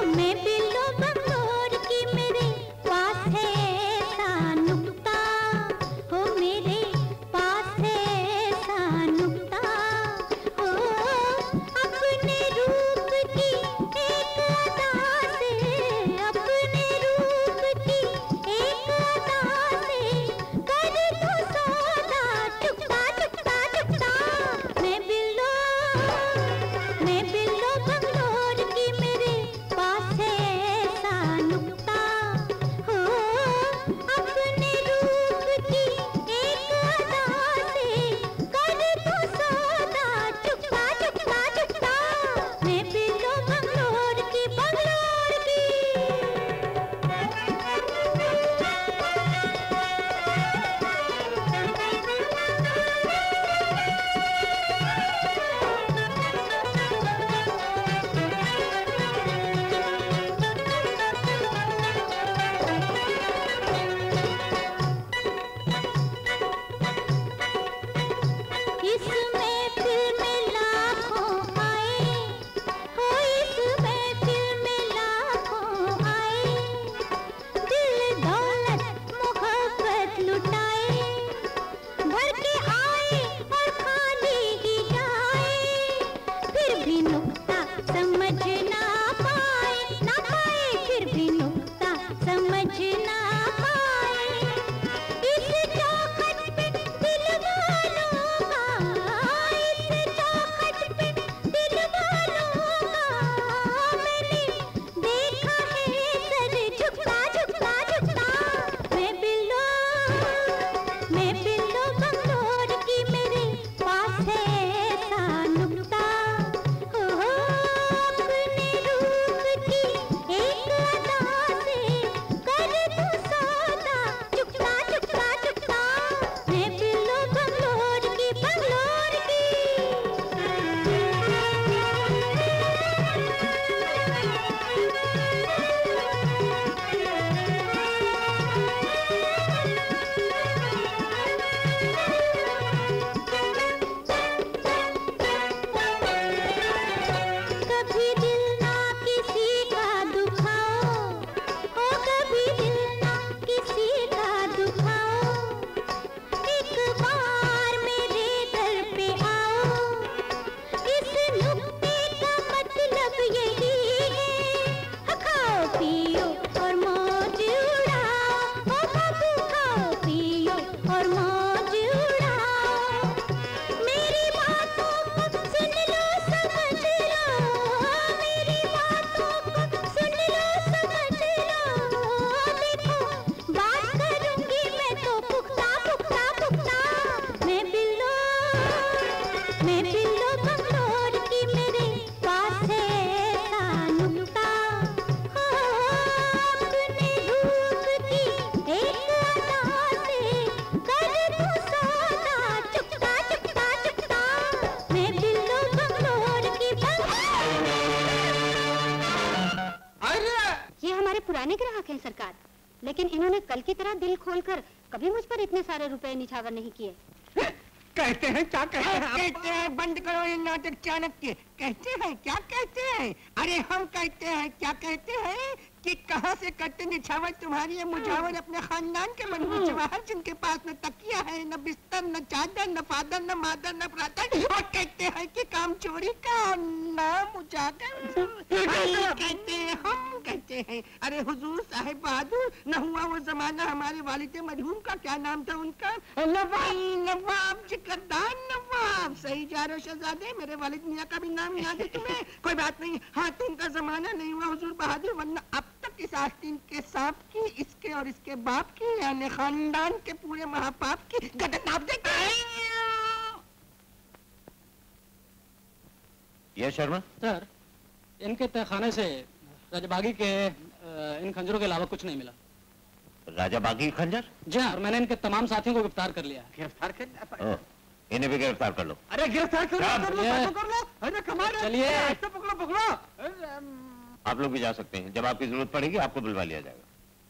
कभी दिल ना किसी का दुखाओ, ओ कभी दिल ना किसी का दुखाओ, एक बार मेरे दर पे आओ, इस नुक्ते का मतलब यही है, खाओ पियो और मौज उड़ाओ, ओ बाबू खाओ पियो और मौज उड़ाओ, मेरी बातों को सुन लो समझ लो, मेरी बातों को सुन लो समझ लो, देखो बात करूंगी मैं तो पुख्ता पुख्ता पुख्ता, मैं बिल्लो मैं बिल्लो बंगलोर की, मेरे पास है ऐसा नुक्ता, अपने रूप की एक अदा से कर दूं सौदा, चुपता चुपता चुपता, मैं बिल्लो बंगलोर की ये हमारे पुराने ग्राहक हैं सरकार, लेकिन इन्होंने कल की तरह दिल खोलकर कभी मुझ पर इतने सारे रुपए निछावर नहीं किए। कहते हैं क्या कहते हैं कहते हैं बंद करो ये नाटक चाणक्य, कहते हैं क्या कहते हैं, अरे हम कहते हैं क्या कहते हैं कि कहाँ से करते निछावर तुम्हारी ये मुझावर अपने खानदान के मनहूस जवाहर, जिनके पास न तकिया है न बिस्तर न चादर न फादर न मादर न ब्रादर, और कहते हैं कि काम चोरी का नाम उजागर, कहते हैं हम कहते हैं, अरे हुजूर साहिब बहादुर, न हुआ वो जमाना हमारे वालिद मरहूम का क्या नाम था उनका, नवाब नवाब जिकरदार नवाब, सही जा रहे हो शहजादे, मेरे वालिद मियाँ का भी नाम याद है तुम्हें, कोई बात नहीं, हाँ तुमका जमाना नहीं हुआ हुजूर बहादुर, वरना अब तक इस आस्तीन के सांप की, इसके और इसके बाप की, यानी खानदान के पूरे महापाप की गदन आप देते हैं। ये शर्मा सर, इनके तहखाने से रजबागी के अ, इन खंजरों के अलावा कुछ नहीं मिला। राजा बागी खंजर? जी हाँ, और मैंने इनके तमाम साथियों को गिरफ्तार कर लिया है। गिरफ्तार कर ओ, इन्हें भी गिरफ्तार कर लो। अरे गिरफ्तार कर लो कर लो ये- कर लो, अरे कमाल है, चलिए। ऐसे पकड़ो पकड़ो, आप लोग भी जा सकते हैं, जब आपकी जरूरत पड़ेगी आपको बुलवा लिया जाएगा।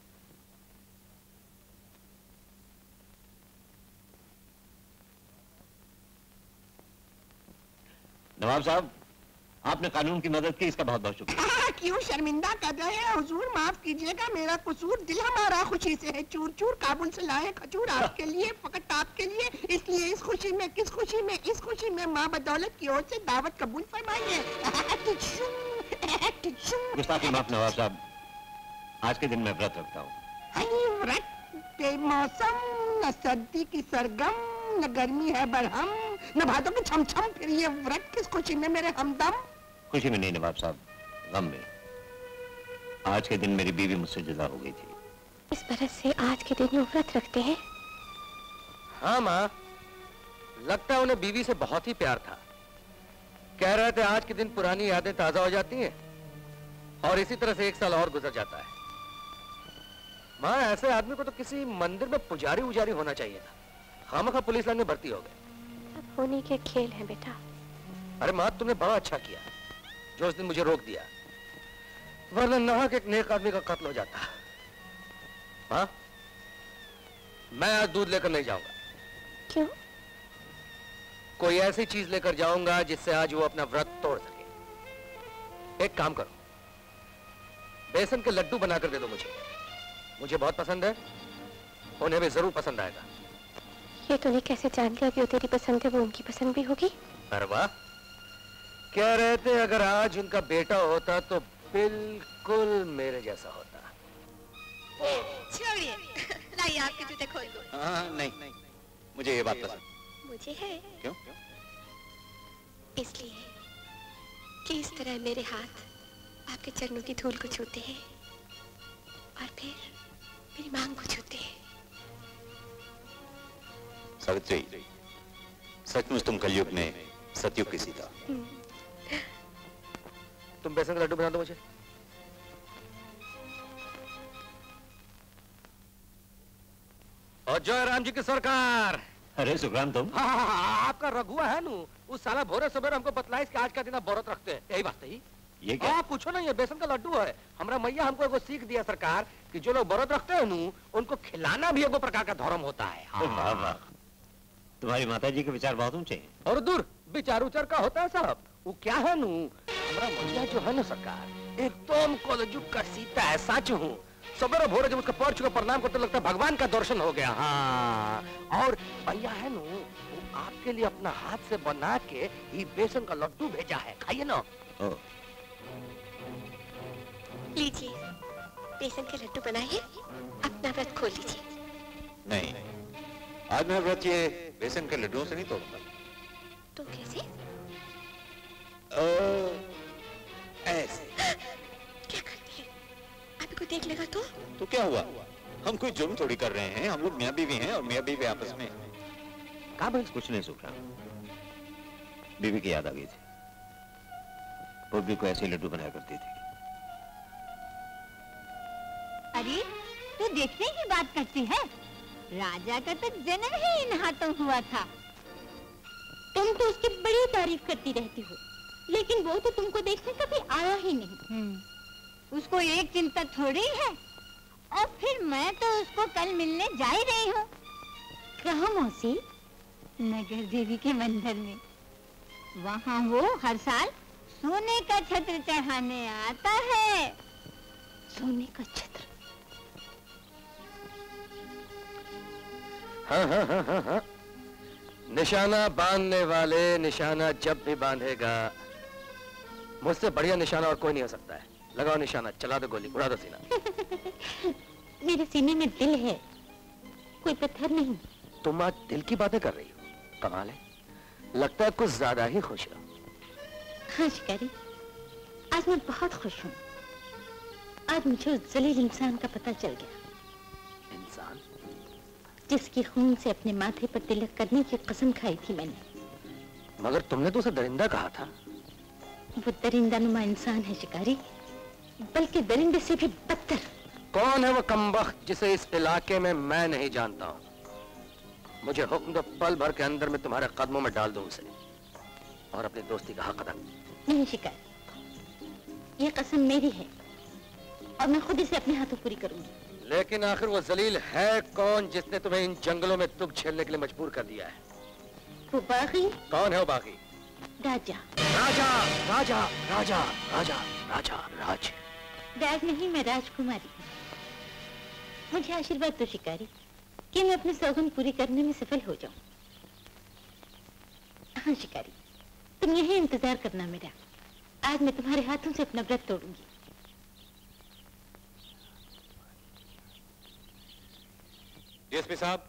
नवाब साहब, आपने कानून की मदद की, इसका बहुत बहुत शुक्रिया। हाँ, क्यों शर्मिंदा कर रहे हैं हुजूर, माफ कीजिएगा, मेरा कसूर, दिल हमारा खुशी से है चूर चूर, काबुल से लाए खजूर आपके लिए, फकत आपके लिए, इसलिए इस खुशी में, किस खुशी में, इस खुशी में माँ बदौलत की ओर से दावत कबूल फरमाइए। गुस्ताखी माफ नवाब साहब, आज के दिन मैं व्रत रखता हूँ। हनी व्रत बेमौसम, न सर्दी की सरगम, न गर्मी है बरहम, न भादों की छमछम, फिर ये व्रत किस खुशी में मेरे हमदम। खुशी में नहीं नवाब साहब, गम में। आज के दिन मेरी बीवी मुझसे जुदा हो गई थी। इस बरस से आज के दिन वो व्रत रखते हैं। हाँ माँ, लगता है उन्हें बीवी से बहुत ही प्यार था। कह रहे थे आज के दिन पुरानी यादें ताजा हो जाती हैं और इसी तरह से एक साल और गुजर जाता है। माँ, ऐसे आदमी को तो किसी मंदिर में पुजारी उजारी होना चाहिए था, खामखा पुलिस लाइन में भर्ती हो गए। अब होने के खेल हैं बेटा। अरे माँ, तुमने बड़ा अच्छा किया जो उस दिन मुझे रोक दिया, वरना नाहक एक नेक आदमी का कत्ल हो जाता। माँ, मैं आज दूध लेकर नहीं जाऊंगा। क्यों? कोई ऐसी चीज लेकर जाऊंगा जिससे आज वो अपना व्रत तोड़ सके। एक काम करो, बेसन के लड्डू बनाकर दे दो मुझे, मुझे बहुत पसंद है, उन्हें भी जरूर पसंद आएगा। ये तूने कैसे जान लिया कि वो तेरी पसंद है, वो उनकी पसंद भी होगी? अरे वाह, कह रहे थे अगर आज उनका बेटा होता तो बिल्कुल मेरे जैसा होता। छोड़िए, लाइए आपके जूते खोल दो। हाँ, नहीं, नहीं, मुझे ये बात पसंद। मुझे है। क्यों? इसलिए कि इस तरह मेरे हाथ आपके चरणों की धूल को छूते हैं और फिर मेरी मांग को छूते हैं। सावित्री, सचमुच तुम कलयुग में सतयुग की सीता। तुम बेसन का लड्डू बना दो मुझे। और जय राम जी की सरकार। अरे सुखराम तुम? हाँ, हाँ, हाँ, आपका रघुआ है नू, उस साला भोरे सवेरे हमको बतलाइस कि आज का दिन आप व्रत रखते हैं। यही बात है। ये क्या? आप पूछो ना, ये बेसन का लड्डू है। हमारा मैया हमको एगो सीख दिया सरकार कि जो लोग व्रत रखते हैं नू, उनको खिलाना भी एगो प्रकार का धर्म होता है। वाह वाह, तुम्हारी माता जी के विचार बहुत ऊंचे हैं। और दूर विचार उचार का होता है साहब, वो क्या है नू हमारा मुखिया जो है ना सरकार एकदम कलयुग का सीता है सच हूँ। सवेरे भोरे जब उसका पैर छू के प्रणाम करते लगता है भगवान का दर्शन हो गया। हाँ और भैया है नू वो आपके लिए अपना हाथ से बना के ये बेसन का लड्डू भेजा है, खाइए ना। लीजिए बेसन के लड्डू बनाइए, अपना व्रत खोल लीजिए। नहीं, आज मैं व्रत ये बेसन के लड्डुओं से नहीं तोड़ूंगा। तो कैसे? ऐसे। क्या करती है? अभी कोई देख लेगा तो? तो क्या हुआ? हम कोई जुर्म थोड़ी कर रहे हैं, हम लोग मियाँ बीवी हैं और मियाँ बीवी आपस में। कहा भाई कुछ नहीं सुख रहा, बीवी की याद आ गई थी। वो भी को ऐसे लड्डू बनाया करती थी। अरे तू देखने की बात करती है, राजा का तो जन्म ही इन हाथों हुआ था। तुम तो उसकी बड़ी तारीफ करती रहती हो, लेकिन वो तो तुमको देखने कभी आया ही नहीं। उसको एक चिंता थोड़ी है, और फिर मैं तो उसको कल मिलने जा ही रही हूँ। कहाँ मौसी? नगर देवी के मंदिर में। वहाँ वो हर साल सोने का छत्र चढ़ाने आता है। सोने का छत्र? हाँ हाँ हाँ हाँ हाँ निशाना बांधने वाले निशाना जब भी बांधेगा, मुझसे बढ़िया निशाना और कोई नहीं हो सकता है। लगाओ निशाना, चला दो गोली, उड़ा दो सीना। मेरे सीने में दिल है, कोई पत्थर नहीं। तुम आज दिल की बातें कर रही हो, कमाल है। लगता है कुछ ज्यादा ही खुश हो। हाँ शिकारी, आज मैं बहुत खुश हूँ। आज मुझे उस जलील इंसान का पता चल गया। इंसान? जिसकी खून से अपने माथे पर तिलक करने की कसम खाई थी मैंने। मगर तुमने तो उसे दरिंदा कहा था। वो दरिंदा नुमा इंसान है शिकारी, बल्कि दरिंदे से भी बदतर। कौन है वो कमबख्त जिसे इस इलाके में मैं नहीं जानता हूँ? मुझे हुक्म दो, पल भर के अंदर मैं तुम्हारे कदमों में डाल दूं उसे और अपनी दोस्ती का हक अदा। नहीं शिकारी, ये कसम मेरी है और मैं खुद इसे अपने हाथों पूरी करूंगी। लेकिन आखिर वो जलील है कौन जिसने तुम्हें इन जंगलों में दुख झेलने के लिए मजबूर कर दिया है? वो बागी। कौन है वो बागी? राजा। राजा राजा राजा राजा राजा राज राज नहीं, मैं राजकुमारी हूँ। मुझे आशीर्वाद दो शिकारी कि मैं अपनी सौगंध पूरी करने में सफल हो जाऊं। हाँ शिकारी, तुम यही इंतजार करना मेरा। आज मैं तुम्हारे हाथों से अपना व्रत तोड़ूंगी। डीएसपी साहब।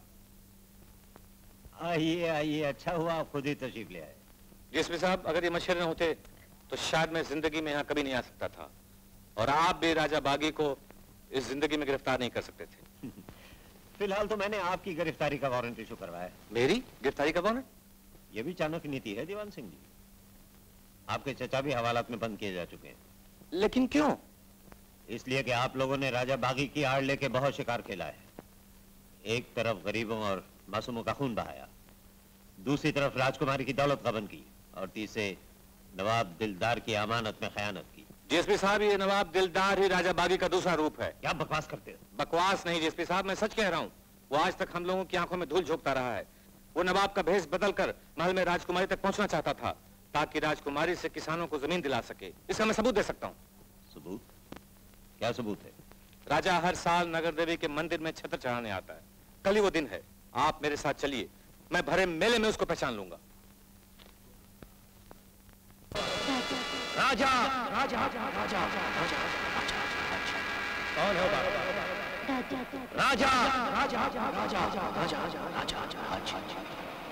आइए आइए, अच्छा हुआ आप खुद ही तशरीफ ले आए। डीएसपी साहब, अगर ये मच्छर न होते तो शायद मैं जिंदगी में यहाँ कभी नहीं आ सकता था, और आप भी राजा बागी को इस जिंदगी में गिरफ्तार नहीं कर सकते थे। फिलहाल तो मैंने आपकी गिरफ्तारी का वारंट इशू करवाया है। मेरी गिरफ्तारी का वारंट? ये भी चाणक्य नीति है दीवान सिंह जी। आपके चचा भी हवालात में बंद किए जा चुके हैं। लेकिन क्यों? इसलिए कि आप लोगों ने राजा बागी की आड़ लेके बहुत शिकार खेला है। एक तरफ गरीबों और मासूमों का खून बहाया, दूसरी तरफ राजकुमारी की दौलत गबन की, और तीसरे नवाब दिलदार की अमानत में खयानत की। डीएसपी साहब, ये नवाब दिलदार ही राजा बागी का दूसरा रूप है। क्या बकवास करते हो? बकवास नहीं डीएसपी साहब, मैं सच कह रहा हूँ। वो आज तक हम लोगों की आंखों में धूल झोंकता रहा है। वो नवाब का भेष बदलकर महल में राजकुमारी तक पहुंचना चाहता था, ताकि राजकुमारी से किसानों को जमीन दिला सके। इसका मैं सबूत दे सकता हूँ। सबूत? क्या सबूत है? राजा हर साल नगर देवी के मंदिर में छत्र चढ़ाने आता है। कल ही वो दिन है, आप मेरे साथ चलिए, मैं भरे मेले में उसको पहचान लूंगा। राजा राजा राजा राजा राजा कौन है वो? राजा राजा राजा राजा राजा राजा राजा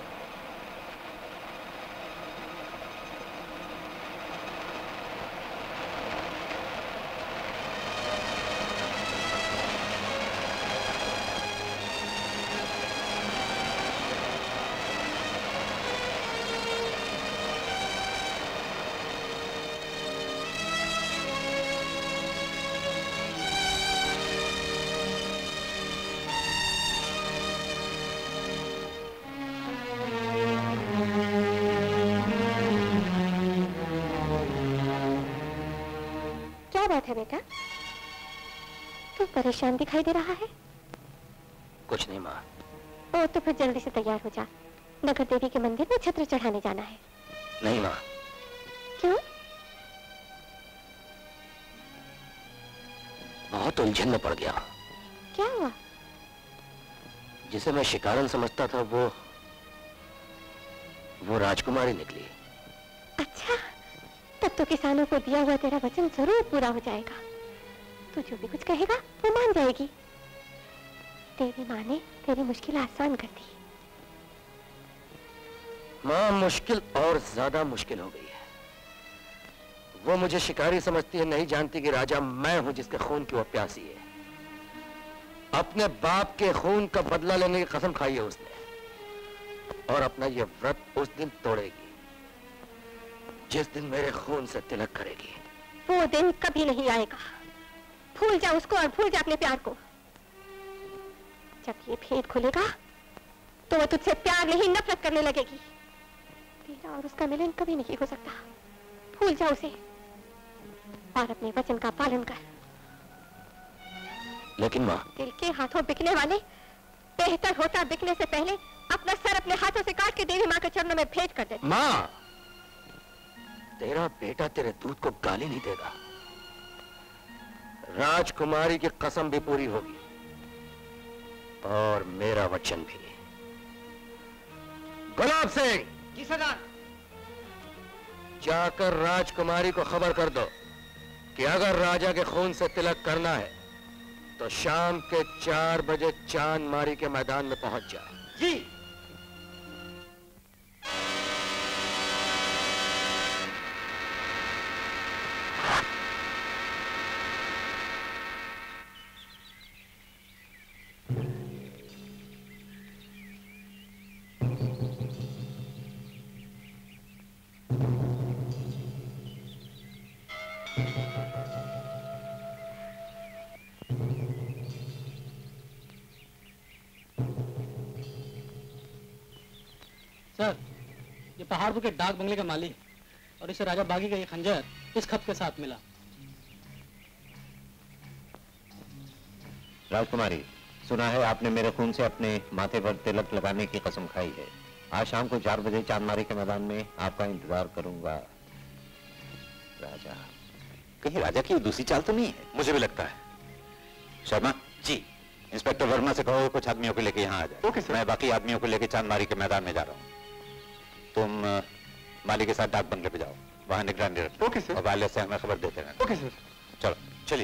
है बेटा, तू परेशान दिखाई दे रहा है। कुछ नहीं माँ। ओ तो फिर जल्दी से तैयार हो जा, नगर देवी के मंदिर में छत्र चढ़ाने जाना है। नहीं माँ, उलझन में पड़ गया। क्या हुआ? जिसे मैं शिकारन समझता था वो वो राजकुमारी निकली। अच्छा, तब तो किसानों को दिया हुआ तेरा वचन जरूर पूरा हो जाएगा। तू जो भी कुछ कहेगा वो मान जाएगी। तेरी माँ ने तेरी मुश्किल आसान कर दी। माँ मुश्किल और ज्यादा मुश्किल हो गई है। वो मुझे शिकारी समझती है, नहीं जानती कि राजा मैं हूं जिसके खून की वो प्यासी है। अपने बाप के खून का बदला लेने की कसम खाई है उसने, और अपना ये व्रत उस दिन तोड़ेगी जिस दिन मेरे खून से तिलक करेगी। वो दिन कभी नहीं आएगा। भूल जा उसको और भूल जा अपने प्यार को। जब ये भेद खुलेगा तो वो तुझसे प्यार नहीं नफरत करने लगेगी। तेरा और उसका मिलन कभी नहीं हो सकता। भूल जा उसे और अपने वचन का पालन कर। लेकिन माँ, दिल के हाथों बिकने वाले बेहतर होता बिकने से पहले अपना सर अपने हाथों से काट के देवी माँ के चरणों में भेंट कर दे। माँ, तेरा बेटा तेरे दूध को गाली नहीं देगा। राजकुमारी की कसम भी पूरी होगी और मेरा वचन भी। गुलाब सिंह! जी सरदार। जाकर राजकुमारी को खबर कर दो कि अगर राजा के खून से तिलक करना है तो शाम के चार बजे चांद मारी के मैदान में पहुंच जाए। जी। सर, ये पहाड़पुर के डाक बंगले का माली और इसे राजा बागी का ये खंजर इस खत के साथ मिला। राजकुमारी, सुना है आपने मेरे खून से अपने माथे पर तिलक लगाने की कसम खाई है। आज शाम को चार बजे चांदमारी के मैदान में आपका इंतजार करूंगा। राजा, कहीं राजा की दूसरी चाल तो नहीं है? मुझे भी लगता है। शर्मा जी, इंस्पेक्टर वर्मा से कहो कुछ आदमियों को लेके यहाँ आ जाए। Okay sir. मैं बाकी आदमियों को लेके चांदमारी के मैदान में जा रहा हूँ। तुम अ, माली के साथ डाक बंगले पे जाओ, वहां निगरानी रखो। Okay sir. और वाले से हमें खबर देते रहना। Okay sir. चलो चलिए।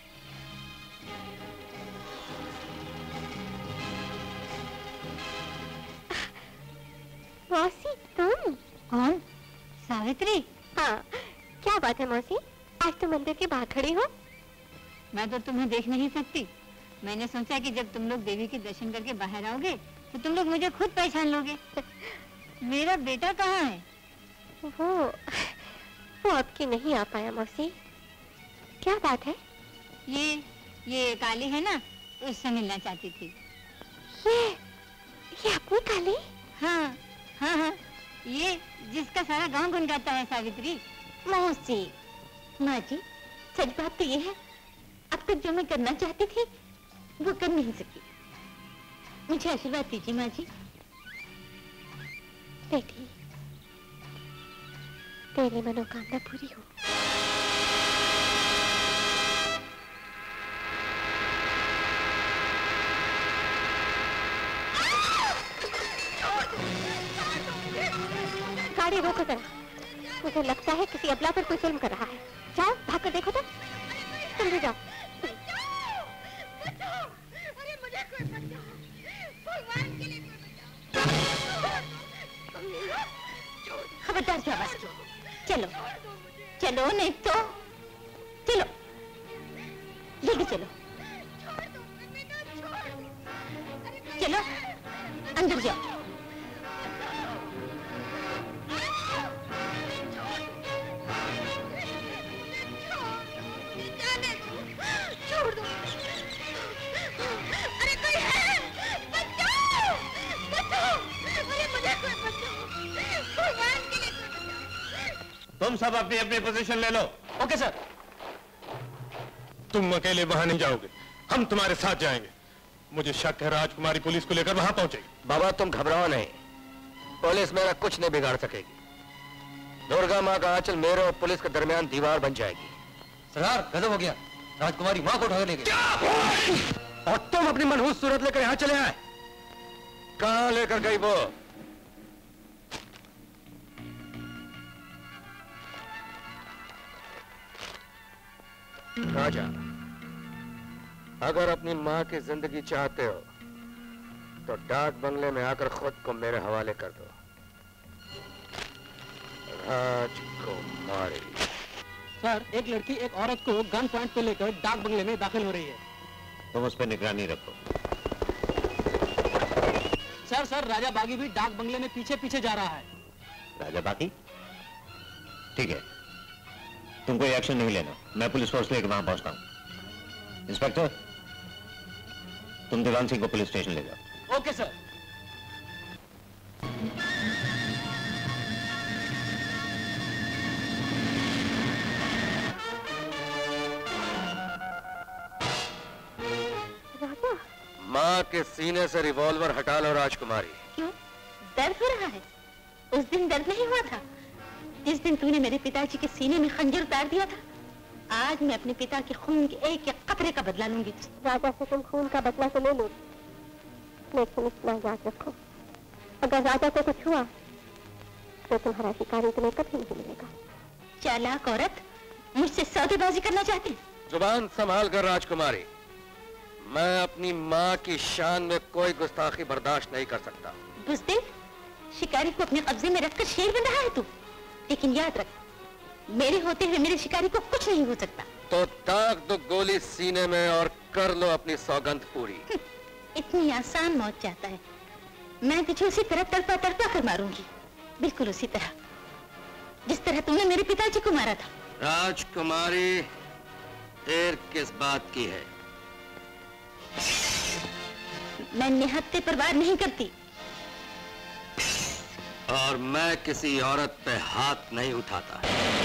मौसी, तुम? कौन? सावित्री? हाँ, क्या बात है मौसी? आज तो मंदिर के बाहर खड़ी हो। मैं तो तुम्हें देख नहीं सकती। मैंने सोचा कि जब तुम लोग देवी के दर्शन करके बाहर आओगे तो तुम लोग मुझे खुद पहचान लोगे। मेरा बेटा कहाँ है? वो वो अब की नहीं आ पाया मौसी। क्या बात है? ये ये काली है ना, उससे मिलना चाहती थी। ये ये अपनी काली? हाँ हाँ हाँ, ये जिसका सारा गांव गुनगाता है। सावित्री। मौसी, माँ जी, सच बात तो ये है, अब तक जो मैं करना चाहती थी वो कर नहीं सकी। मुझे आशीर्वाद दीजिए माँ जी। बेटी, तेरी मनोकामना पूरी हो। गाड़ी रोको जरा। मुझे लगता है किसी अबला पर कोई जुल्म कर रहा है। जाओ भाग कर देखो तो। जल्दी जाओ। अरे मुझे कोई बचाओ, भगवान के लिए कोई बचाओ। खबरदार क्या बस की। चलो चलो, नहीं तो चलो, लेके चलो चलो, अंदर जाओ। छोड़ दो। अरे कोई है, बचाओ, बचाओ। अरे मुझे कोई बचाओ, भगवान के लिए कोई बचाओ। तुम सब अपनी अपनी पोजीशन ले लो। Okay sir. तुम अकेले वहां नहीं जाओगे, हम तुम्हारे साथ जाएंगे। मुझे शक है राजकुमारी पुलिस को लेकर वहां पहुंचेगी। बाबा तुम घबराओ नहीं, पुलिस मेरा कुछ नहीं बिगाड़ सकेगी। दुर्गा माँ का आंचल मेरे और पुलिस के दरमियान दीवार बन जाएगी। सरदार, गजब हो गया। राजकुमारी माँ को उठा ले गए और तुम अपनी मनहूस सूरत लेकर यहाँ चले आए। कहाँ लेकर गई वो? राजा, अगर अपनी माँ की जिंदगी चाहते हो तो डाक बंगले में आकर खुद को मेरे हवाले कर दो। राजकुमारी। सर, एक लड़की एक औरत को गन पॉइंट पे लेकर डाक बंगले में दाखिल हो रही है। तुम उस पर निगरानी रखो। सर सर राजा बागी भी डाक बंगले में पीछे पीछे जा रहा है। राजा बागी? ठीक है, तुम कोई एक्शन नहीं लेना, मैं पुलिस फोर्स लेकर वहां पहुंचता हूं। इंस्पेक्टर, तुम दीवान सिंह को पुलिस स्टेशन ले जाओ। Okay sir. माँ के सीने से रिवॉल्वर हटा लो राजकुमारी। क्यों, दर्द हो रहा है? उस दिन दर्द नहीं हुआ था जिस दिन तूने मेरे पिताजी के सीने में खंजर उतार दिया था। आज मैं अपने पिता के खून के एक एक कतरे का बदला लूंगी। राजा से तुम खून का बदला तो ले लो, लेकिन इतना याद रखो, अगर राजा को कुछ हुआ तो तुम्हारा शिकारी तुम्हें कभी नहीं मिलेगा। चालाक औरत, मुझसे सौदेबाजी करना चाहती? जुबान संभाल कर राजकुमारी, मैं अपनी माँ की शान में कोई गुस्ताखी बर्दाश्त नहीं कर सकता। बुज़दिल, शिकारी को अपने कब्जे में रखकर शेर बन रहा है तू। लेकिन याद रख, मेरे होते हुए मेरे शिकारी को कुछ नहीं हो सकता। तो दाग दो गोली सीने में और कर लो अपनी सौगंध पूरी। इतनी आसान मौत चाहता है, मैं तुझे उसी तरह तड़पा तड़पा कर मारूंगी, बिल्कुल उसी तरह जिस तरह तुमने मेरे पिताजी को मारा था। राजकुमारी, देर किस बात की है? मैं निहत्ते पर वार नहीं करती और मैं किसी औरत पे हाथ नहीं उठाता।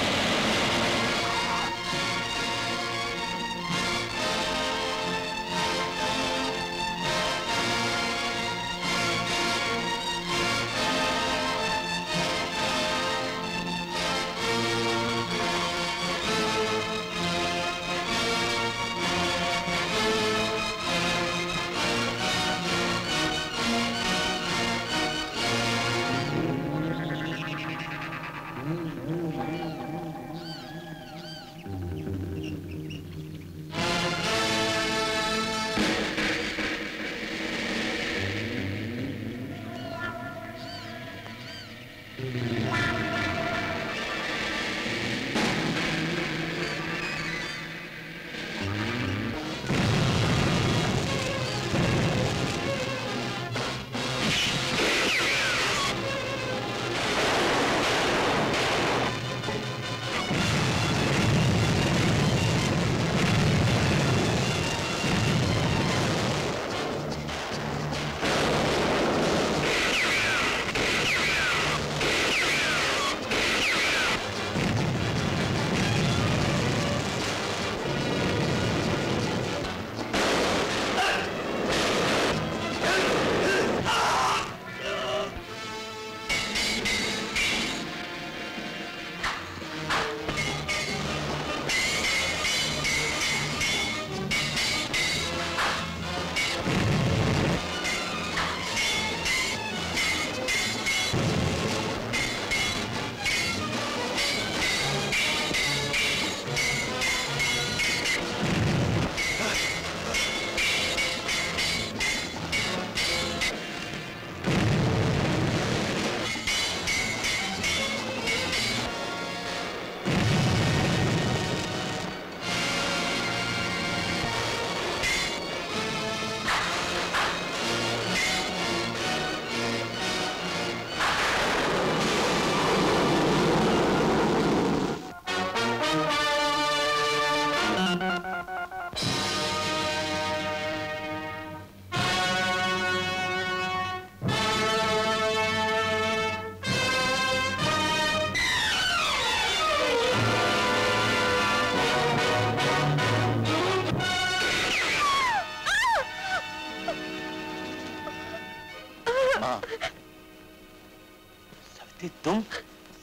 थी तुम?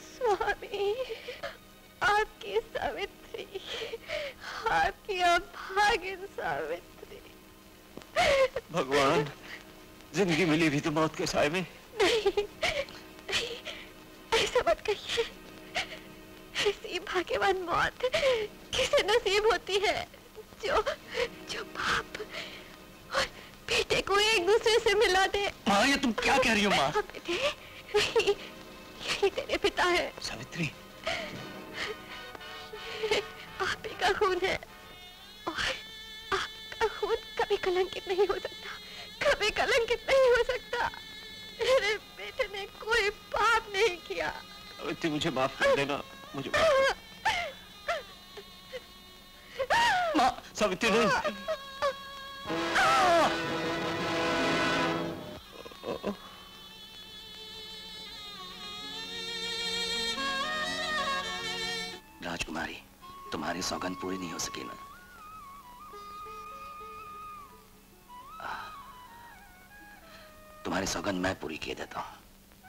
स्वामी, आपकी सावित्री, आपकी अभागी जिंदगी मिली भी तो मौत के साए में। नहीं, नहीं, ऐसा मत कहिए। ऐसी भाग्यवान मौत किसे नसीब होती है जो जो बाप और बेटे को एक दूसरे से मिला दे। माँ, ये तुम क्या कह रही हो माँ? बेटे, यही, यही तेरे पिता है। सावित्री, आप ही का खून है और आपका खून कभी कलंकित नहीं हो सकता, कभी कलंकित नहीं हो सकता। मेरे बेटे ने कोई पाप नहीं किया। सावित्री, मुझे माफ कर देना, मुझे माफ कर। माँ, सावित्री नहीं। राजकुमारी, तुम्हारी सौगंध पूरी नहीं हो सकी ना? तुम्हारी सौगंध मैं पूरी किए देता हूँ।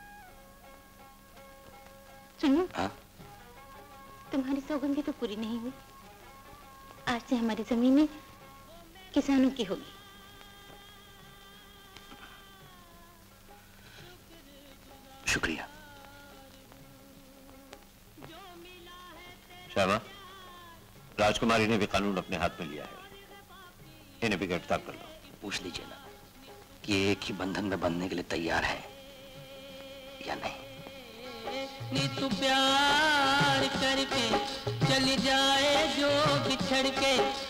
सुनो, हाँ? तुम्हारी सौगंध भी तो पूरी नहीं हुई। आज से हमारी जमीनें किसानों की होगी। शुक्रिया। श्यामा, राजकुमारी ने भी कानून अपने हाथ में लिया है, इन्हें भी गिरफ्तार कर लो। पूछ लीजिए ना कि एक ही बंधन में बंधने के लिए तैयार है या नहीं। नी तू प्यार करके चली जाए जो बिछड़ के,